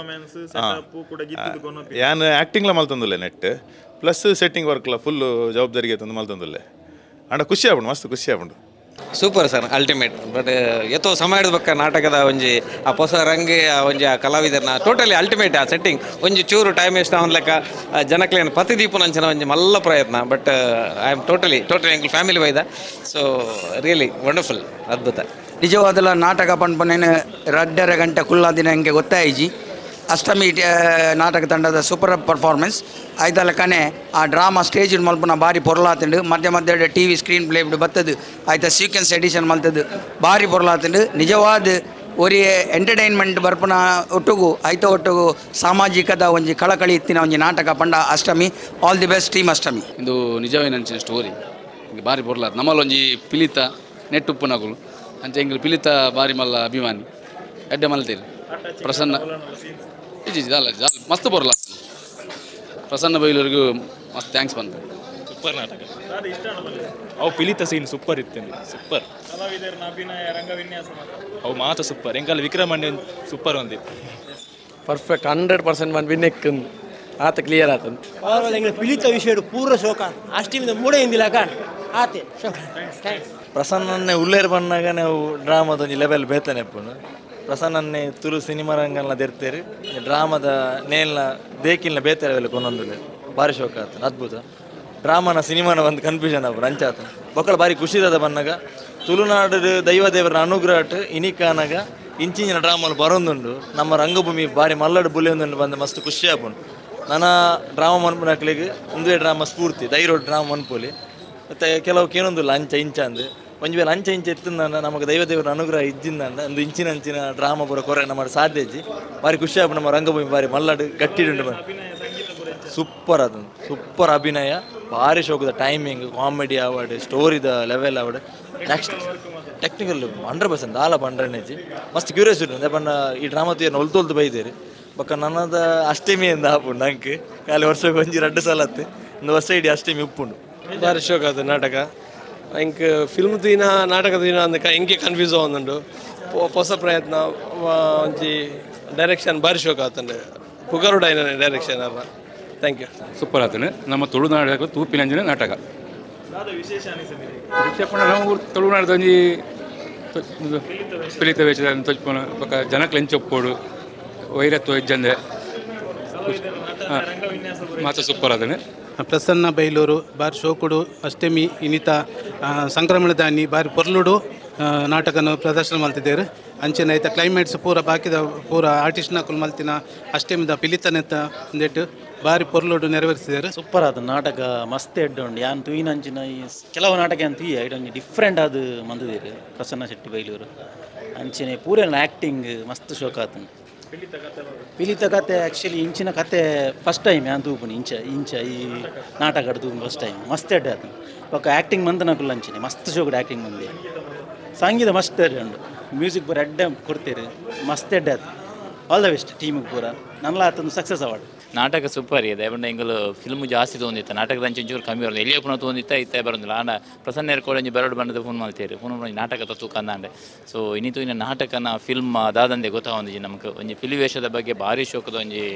ಯಾನು ಆ್ಯಕ್ಟಿಂಗ್ಲ ಮಲ್ತಂದುಲ್ಲೆ ನೆಟ್ ಪ್ಲಸ್ ಸೆಟ್ಟಿಂಗ್ ವರ್ಕ್ಲ ಫುಲ್ಲು ಜವಾಬ್ದಾರಿಗೆ ತಂದು ಮಲ್ತಂದುಲ್ಲೆ ಅಂಡ ಖುಷಿ ಆಗ್ಬಿಡು ಮಸ್ತ್ ಖುಷಿ ಆಗ್ಬಿಡು ಸೂಪರ್ ಸರ್ ಅಲ್ಟಿಮೇಟ್ ಬಟ್ ಎತ್ತೋ ಸಮಯದ ಬಕ್ಕ ನಾಟಕದ ಒಂಜಿ ಆ ಹೊಸ ರಂಗೆ ಒಂಜಿ ಆ ಕಲಾವಿದರ್ನ ಟೋಟಲಿ ಅಲ್ಟಿಮೇಟ್ ಆ ಸೆಟ್ಟಿಂಗ್ ಒಂಜಿ ಚೂರು ಟೈಮ್ ವೇಸ್ಟ್ ಅವನ ಲೆಕ್ಕ ಜನಕ್ಲೇನು ಪ್ರತಿದೀಪನ ಅಂಚನ ಒಂಜಿ ಮಲ್ಲ ಪ್ರಯತ್ನ ಬಟ್ ಐ ಆಮ್ ಟೋಟಲಿ ಎಂಕ್ಲು ಫ್ಯಾಮಿಲಿ ಬೈದ ಸೊ ರಿಯಲಿ ವಂಡರ್ಫುಲ್ ಅದ್ಭುತ ನಿಜವಾದಲ್ಲ ನಾಟಕ ಪಂಪನೇನು 2.5 ಗಂಟೆ ಕುಲ್ಲಾದಿನ ಹಂಗೆ ಗೊತ್ತಾಯಿಜಿ ಅಷ್ಟಮಿ ನಾಟಕ ತಂಡದ ಸೂಪರ್ ಪರ್ಫಾರ್ಮೆನ್ಸ್ ಐದಲ್ಲ ಕನೆ ಆ ಡ್ರಾಮಾ ಸ್ಟೇಜ್ ಮಲ್ಪನ ಭಾರಿ ಪೊರ್ಲಾತಂಡು ಮಧ್ಯ ಟಿ ವಿ ಸ್ಕ್ರೀನ್ ಪ್ಲೇ ಬರ್ತದು ಆಯ್ತಾ ಸೀಕ್ವೆನ್ಸ್ ಎಡಿಷನ್ ಮಲ್ತದ್ದು ಭಾರಿ ಪೊರ್ಲಾತಂಡು ನಿಜವಾದ ಒರಿ ಎಂಟರ್ಟೈನ್ಮೆಂಟ್ ಬರ್ಪನ ಒಟ್ಟುಗು ಐತ ಒಟ್ಟುಗು ಸಾಮಾಜಿಕದ ಒಂಜಿ ಕಳಕಳಿ ಇತ್ತಿನ ಒಂಜಿ ನಾಟಕ ಪಂಡ Ashtami all the best team Ashtami ಇದು ನಿಜವೇ ನಂಚಿನ ಸ್ಟೋರಿ ಭಾರಿ ಪೊರ್ಲಾತ ನಮ್ಮಲ್ಲೊಂಜಿ ಪಿಲಿತ ನೆಟ್ ಉಪ್ಪುನಗುಲು ಅಂಚೆ ಎಂಗ್ಲು ಪಿಲಿತ ಭಾರಿ ಮಲ್ಲ ಅಭಿಮಾನಿ ಎಡ್ಡೆ ಮಲ್ತೀರಿ ಪ್ರಸನ್ನ ಇಜಿ ಮಸ್ತ್ ಪೊರ್ಲಾತ ಪ್ರಸನ್ನ ಬೈಲೂರಿಗೂ ಮಸ್ತ್ ಥ್ಯಾಂಕ್ಸ್ ಬಂತು. ಸೂಪರ್ ನಾಟಕ ಅವು ಪಿಲಿತ ಸೀನ್ ಸೂಪರ್ ಇತ್ತು ಸೂಪರ್ ಕಲಾವಿದರ ಅಭಿನಯ ರಂಗವಿನ್ಯಾಸ ಅವು ಮಾತ್ರ ಸೂಪರ್ ಎಂಕಲ್ ವಿಕ್ರಮಣ್ಯ ಸೂಪರ್ ಒಂದಿತ್ತು ಪರ್ಫೆಕ್ಟ್ 100% మన విన్నెక్ ఆత క్లియర్ ఆతన్ పర్వాలేదు ఇంక పిలిత విషయుడు పూర్వ శోక అష్టి మీద మూడే ఇందిలాక ఆతే థ్యాంక్స్ ಪ್ರಸನ್ನನ್ನೇ ಉಳ್ಳೇರು ಬಂದಾಗ ನಾವು ಡ್ರಾಮಾದ ಒಂದು ಲೆವೆಲ್ ಬೇತನೆ ಎಪ್ಪುನು ಪ್ರಸನ್ನನ್ನೇ ತುಳು ಸಿನಿಮಾ ರಂಗನ ತೆರ್ತೀರಿ ಡ್ರಾಮಾದ ನೇಲ್ನ ದೇಕಿಲ್ನ ಬೇತೆ ಲೆವೆಲ್ ಕೊನೊಂದು ಭಾರಿ ಶೋಕ ಆತನ ಅದ್ಭುತ ಡ್ರಾಮಾನ ಸಿನಿಮಾನ ಒಂದು ಕನ್ಫ್ಯೂಷನ್ ಆಗ್ಬೋದು ಅಂಚಾತನ ಮಕ್ಕಳು ಭಾರಿ ಖುಷಿದಾದ ಬಂದಾಗ ತುಳುನಾಡು ದೈವ ದೇವರ ಅನುಗ್ರಹ ಇನಿಕಾನಾಗ ಇಂಚಿನ ಡ್ರಾಮಾಲು ಬರೋದುಂಡು ನಮ್ಮ ರಂಗಭೂಮಿ ಭಾರಿ ಮಲ್ಲಡು ಬುಲಿಯೊಂದುಂಡು ಬಂದು ಮಸ್ತ್ ಖುಷಿ ಆಪುಂಡು ನನ್ನ ಡ್ರಾಮಾ ಮನ್ಪುನಕ್ಲಿಗೆ ಒಂದೇ ಡ್ರಾಮಾ ಸ್ಫೂರ್ತಿ ಧೈರ್ಯ ಡ್ರಾಮಾ ಮನ್ಪೋಲಿ ಮತ್ತು ಕೆಲವು ಕೇನೊಂದಿಲ್ಲ ಅಂಚ ಇಂಚ ಅಂದು ಒಂದು ವೇಳೆ ಅಂಚ ಇಂಚ ಎತ್ತಂದ ನಮಗೆ ದೈವ ದೇವರ ಅನುಗ್ರಹ ಇದ್ದಿಂದಂಡ ಒಂದು ಇಂಚಿನ ಡ್ರಾಮಾ ಪೂರ ಕೊರೆ ನಮ್ಮ ಸಾಧ್ಯ ಇಜ್ಜಿ ಭಾರಿ ಖುಷಿ ಆಪು ನಮ್ಮ ರಂಗಭೂಮಿ ಭಾರಿ ಮಲ್ಲಾಡು ಗಟ್ಟಿಡುಂಡು ಸೂಪರ್ ಅದೊಂದು ಸೂಪರ್ ಅಭಿನಯ ಭಾರಿ ಶೋಕದ ಟೈಮಿಂಗ್ ಕಾಮಿಡಿ ಆವಡ್ ಸ್ಟೋರಿದ ಲೆವೆಲ್ ಆವಡ್ ನೆಕ್ಸ್ಟ್ ಟೆಕ್ನಿಕಲ್ 100% ಆಲ ಪಂಡ್ರನೇಜಿ ಮಸ್ತ್ ಕ್ಯೂರಿಯಾಸಿಟಿ ಇದೆ ಪಂಡ ಈ ಡ್ರಾಮಾ ತೀರ್ನ ಹೊಲ್ತೊಲ್ತು ಬೈದೇರಿ ಬೊಕ್ಕ ನನ್ನದ ಅಷ್ಟಮಿಯಿಂದ ಆಪುಂಡು ನಂಗೆ ಖಾಲಿ ವರ್ಷಕ್ಕೆ ಒಂಜಿ 2 ಸಲ ಆತು ಒಂದು ವರ್ಷ ಇಡೀ ಅಷ್ಟಮಿ ಉಪ್ಪುಂಡು ಭಾರಿ ಶೋಕ ಅದು ನಾಟಕ ಇಂಕ ಫಿಲ್ಮ್ ತೀನ ನಾಟಕ ತೀನ ಅಂದಕ ಇಂಕೆ ಕನ್ಫ್ಯೂಸ್ ಆವೊಂದುಂಡು ಹೊಸ ಪ್ರಯತ್ನ ಒಂಜಿ ಡೈರೆಕ್ಷನ್ ಭಾರಿ ಶೋಕ ಆತಂಡೆ ಪುಗರುಡ ಡೈರೆಕ್ಷನ್ ಅಲ್ಲ ಥ್ಯಾಂಕ್ ಯು ಸೂಪರ್ ಆತನು ನಮ್ಮ ತುಳುನಾಡಕ ತೂಪಿನಂಜಿನ ನಾಟಕ ವಿಶೇಷ ಅನಿಸಿದೆ ವಿಶೇಷ ನಮ್ಮ ತುಳುನಾಡದ ಒಂಜಿ ಪಿಲಿತ ವೇಷದ ತೊಚ್ಪೋಣ ಬೊಕ ಜನಕ್ಲೆ ಎಂಚೊಪ್ಪೋಡು ವೈರತ್ವ ಇಜ್ಜಂದೆ ಮಾತ್ರ ಸೂಪರ್ ಆತನು ಪ್ರಸನ್ನ ಬೈಲೂರು ಬಾರಿ ಶೋಕುಡು ಅಷ್ಟಮಿ ಇನಿತ ಸಂಕ್ರಮಣದಾನಿ ಬಾರಿ ಪೊರ್ಲುಡು ನಾಟಕನ ಪ್ರದರ್ಶನ ಮಲ್ತಿದ್ದೇರು ಅಂಚೆನ ಐತ ಕ್ಲೈಮೇಟ್ಸ್ ಪೂರ ಬಾಕಿದ ಪೂರ ಆರ್ಟಿಸ್ಟ್ನ ಮಲ್ತಿನ ಅಷ್ಟಮಿದ ಪಿಲಿತನೆತ್ತ ಅಂದೇಟು ಬಾರಿ ಪೊರ್ಲುಡು ನೆರವೇರಿಸಿದ್ದಾರೆ ಸೂಪರ್ ಆದ ನಾಟಕ ಮಸ್ತ್ ಎಡ್ಡ ಉಂಡು ಯಾನ್ ತೂಯಿನಂಚಿನ ಕೆಲವು ನಾಟಕ ಅಂತ ಐಡೊಂದು ಡಿಫ್ರೆಂಟ್ ಆದ ಮಂದಿದ್ದೀರಿ ಪ್ರಸನ್ನ ಶೆಟ್ಟಿ ಬೈಲೂರು ಅಂಚಿನ ಪೂರ ಆ್ಯಕ್ಟಿಂಗ್ ಮಸ್ತ್ ಶೋಕ ಆತನು ಪಿಲಿತ ಕತೆ ಆ್ಯಕ್ಚುಲಿ ಇಂಚಿನ ಕತೆ ಫಸ್ಟ್ ಟೈಮ್ ಯಾನ್ ತೂಪುನಿ ಇಂಚ ಈ ನಾಟಕ ತೂಪು ಫಸ್ಟ್ ಟೈಮ್ ಮಸ್ತ್ ಎಡ್ಡ ಆತನು ಪಕ್ಕ ಆ್ಯಕ್ಟಿಂಗ್ ಮಂತನ ಕುಲ್ಲ ಅಂಚಿನ ಮಸ್ತ್ ಶೋಕದ ಆ್ಯಕ್ಟಿಂಗ್ ಮಂದಿ ಸಂಗೀತ ಮಸ್ತ್ ಉಂಡು ಮ್ಯೂಸಿಕ್ ಪೂರ ಎಡ್ಡೆ ಕೊಡ್ತೀರಿ ಮಸ್ತ್ ಎಡ್ಡೆ ಆತು ಆಲ್ ದ ಬೆಸ್ಟ್ ಟೀಮಿಗೆ ಪೂರ ನನ್ಲ ಆತೊಂದು ಸಕ್ಸಸ್ ಅವಾರ್ಡ್ ನಾಟಕ ಸೂಪರ್ ಇದೆ ಯಾಕಂದ್ರೆ ಎಂಗಲು ಫಿಲ್ಮ್ ಜಾಸ್ತಿ ತೊಗೊಂಡಿತ್ತು ನಾಟಕದ ಒಂಚೂರು ಕಮ್ಮಿ ಬರೋದು ಎಲ್ಲಿಯ ಪುನಃ ತೊಗೊಂಡಿತ್ತ ಇತ್ತ ಬರೋದಿಲ್ಲ ಆಂಡ ಪ್ರಸನ್ನ ಕೊಡಂಜಿ ಬೆರಡು ಬಂಡದ ಫೋನ್ ಮಾಡ್ತೀರಿ ಫೋನ್ ಮಾಡಿ ನಾಟಕ ತೂಕಂದಾಂಡೆ ಸೊ ಇನ್ನಿತು ಇನ್ನು ನಾಟಕನ ಫಿಲ್ಮ್ ಅದಾದಂದೆ ಗೊತ್ತಾಗೊಂದಿಜಿ ನಮ್ಗೆ ಒಂಜಿ ಪಿಲಿವೇಷದ ಬಗ್ಗೆ ಭಾರಿ ಶೋಕದ ಒಂಜಿ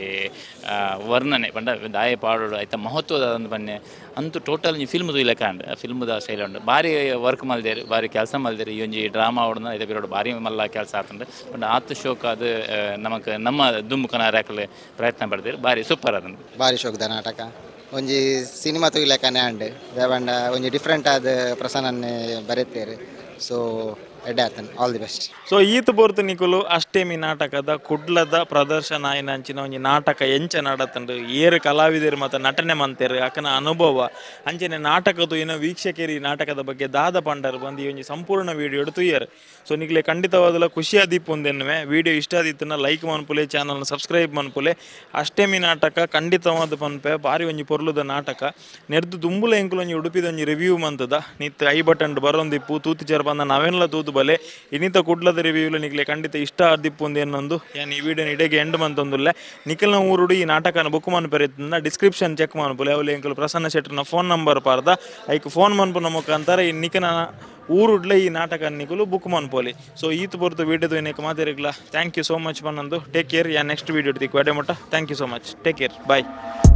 ವರ್ಣನೆ ಬಂಡ ದಾಯ ಪಾಡೋಡು ಆಯ್ತಾ ಮಹತ್ವದ ಒಂದು ಬನ್ನೆ ಅಂತೂ ಟೋಟಲ್ ಒಂಜಿ ಫಿಲ್ಮ್ ತೂಯ್ಲಕ್ಕ ಅಂಡ್ ಫಿಲ್ಮ್ದ ಶೈಲಿ ಉಂಡು ಭಾರಿ ವರ್ಕ್ ಮಲ್ದೇರಿ ಭಾರಿ ಕೆಲಸ ಮಲ್ದೇರಿ ಈ ಒಂಜಿ ಡ್ರಾಮಾ ಆಡೋಣ ಇದೇ ಬಿರೋಡು ಭಾರಿ ಮಲ್ಲ ಕೆಲಸ ಆತಂದ್ರೆ ಬಟ್ ಆತು ಶೋಕ ಅದು ನಮಗೆ ನಮ್ಮ ದುಮ್ಮುಖನ ಹಾಕಲೆ ಪ್ರಯತ್ನ ಪಡ್ದೇರಿ ಭಾರಿ ಸೂಪರ್ ಅದನ್ನು ಭಾರಿ ಶೋಕದ ನಾಟಕ ಒಂಜಿ ಸಿನಿಮಾ ತೂಯ್ಲಕ್ಕನೆ ಅಂಡ್ ದೇವಂಡ ಒಂಜಿ ಡಿಫ್ರೆಂಟ್ ಆದ ಪ್ರಸನ್ನನ್ನೇ ಬರೆತ್ತೇರಿ ಸೊ ಎಡ್ಡೆ ಆತನು ಆಲ್ ದಿ ಬೆಸ್ಟ್ ಸೊ ಈತ ಬೋರ್ತು ನಿಕುಲು ಅಷ್ಟೇಮಿ ನಾಟಕದ ಕುಡ್ಲದ ಪ್ರದರ್ಶನ ಆಯ್ನಂಚಿನ ಒಂಜಿ ನಾಟಕ ಎಂಚ ನಡತಂಡು ಏರು ಕಲಾವಿದರು ಮತ್ತು ನಟನೆ ಮಂತೇರು ಅಕ್ಕನ ಅನುಭವ ಅಂಚನೆ ನಾಟಕದ ಏನೋ ವೀಕ್ಷಕರು ಈ ನಾಟಕದ ಬಗ್ಗೆ ದಾದ ಪಂಡರು ಬಂದು ಈ ಒಂಜಿ ಸಂಪೂರ್ಣ ವಿಡಿಯೋ ತುಯ್ಯರು ಸೊ ನಿಕ್ಲೆ ಖಂಡಿತವಾದಲ್ಲ ಖುಷಿ ಆದಿಪ್ಪು ಒಂದೆನ್ನುವೆ ವಿಡಿಯೋ ಇಷ್ಟ ಆದಿತ್ತನ ಲೈಕ್ ಮನ್ಪುಲೆ ಚಾನಲ್ನ ಸಬ್ಸ್ಕ್ರೈಬ್ ಮನ್ಪುಲೆ ಅಷ್ಟೇಮಿ ನಾಟಕ ಖಂಡಿತವಾದ ಪನ್ಪೆ ಭಾರಿ ಒಂಜಿ ಪೊರ್ಲುದ ನಾಟಕ ನೆರ್ದು ತುಂಬುಲ ಎಂಕುಲು ಒಂಜಿ ಉಡುಪಿದ ಒಂಜಿ ರಿವ್ಯೂ ಮಂತದ ನಿತ್ ಐ ಬಟನ್ ಬರೋಂದಿಪ್ಪು ತೂತು ಚೇರ್ ಬಂದ ನಾವೆಲ್ಲ ತೂತು ಬಲೆ ಇನ್ನಿತ ಕುಡ್ಲದ ರಿವ್ಯೂಲು ನಿಕ್ಲೆ ಖಂಡಿತ ಇಷ್ಟ ಆದಿಪ್ಪು ಒಂದೇನೊಂದು ಏನು ಈ ವಿಡಿಯೋನ ಇಡೆಗೆ ಎಂಡ್ ಮಂತೊಂದುಲ್ಲೆ ನಿಖಲ್ನ ಊರುಡು ಈ ನಾಟಕನ ಬುಕ್ ಮನ್ಪೆರಿತಂದ ಡಿಸ್ಕ್ರಿಪ್ಷನ್ ಚೆಕ್ ಮನ್ಪುಲೆ ಅವಳು ಎಂಕಲು ಪ್ರಸನ್ನ ಶೆಟ್ಟರ್ನ ಫೋನ್ ನಂಬರ್ ಪಾರ್ದ ಐಕ್ ಫೋನ್ ಮನ್ಪುನ ಮುಖಾಂತರ ಈ ನಿಖನ ಊರುಡ್ಲೆ ಈ ನಾಟಕ ನಿಖಲು ಬುಕ್ ಮನ್ಪೋಲಿ ಸೊ ಈತ ಬರ್ತು ವಿಡಿಯೋದು ಏನಕ್ಕೆ ಮಾತಾಡಿರ್ಲ ಥ್ಯಾಂಕ್ ಯು ಸೋ ಮಚ್ ಬನ್ನೊಂದು ಟೇಕ್ ಕೇರ್ ಯಾ ನೆಕ್ಸ್ಟ್ ವಿಡಿಯೋ ತಿಕ್ಕು ಅಡೆ ಮಟ್ಟ thank you so much take care bye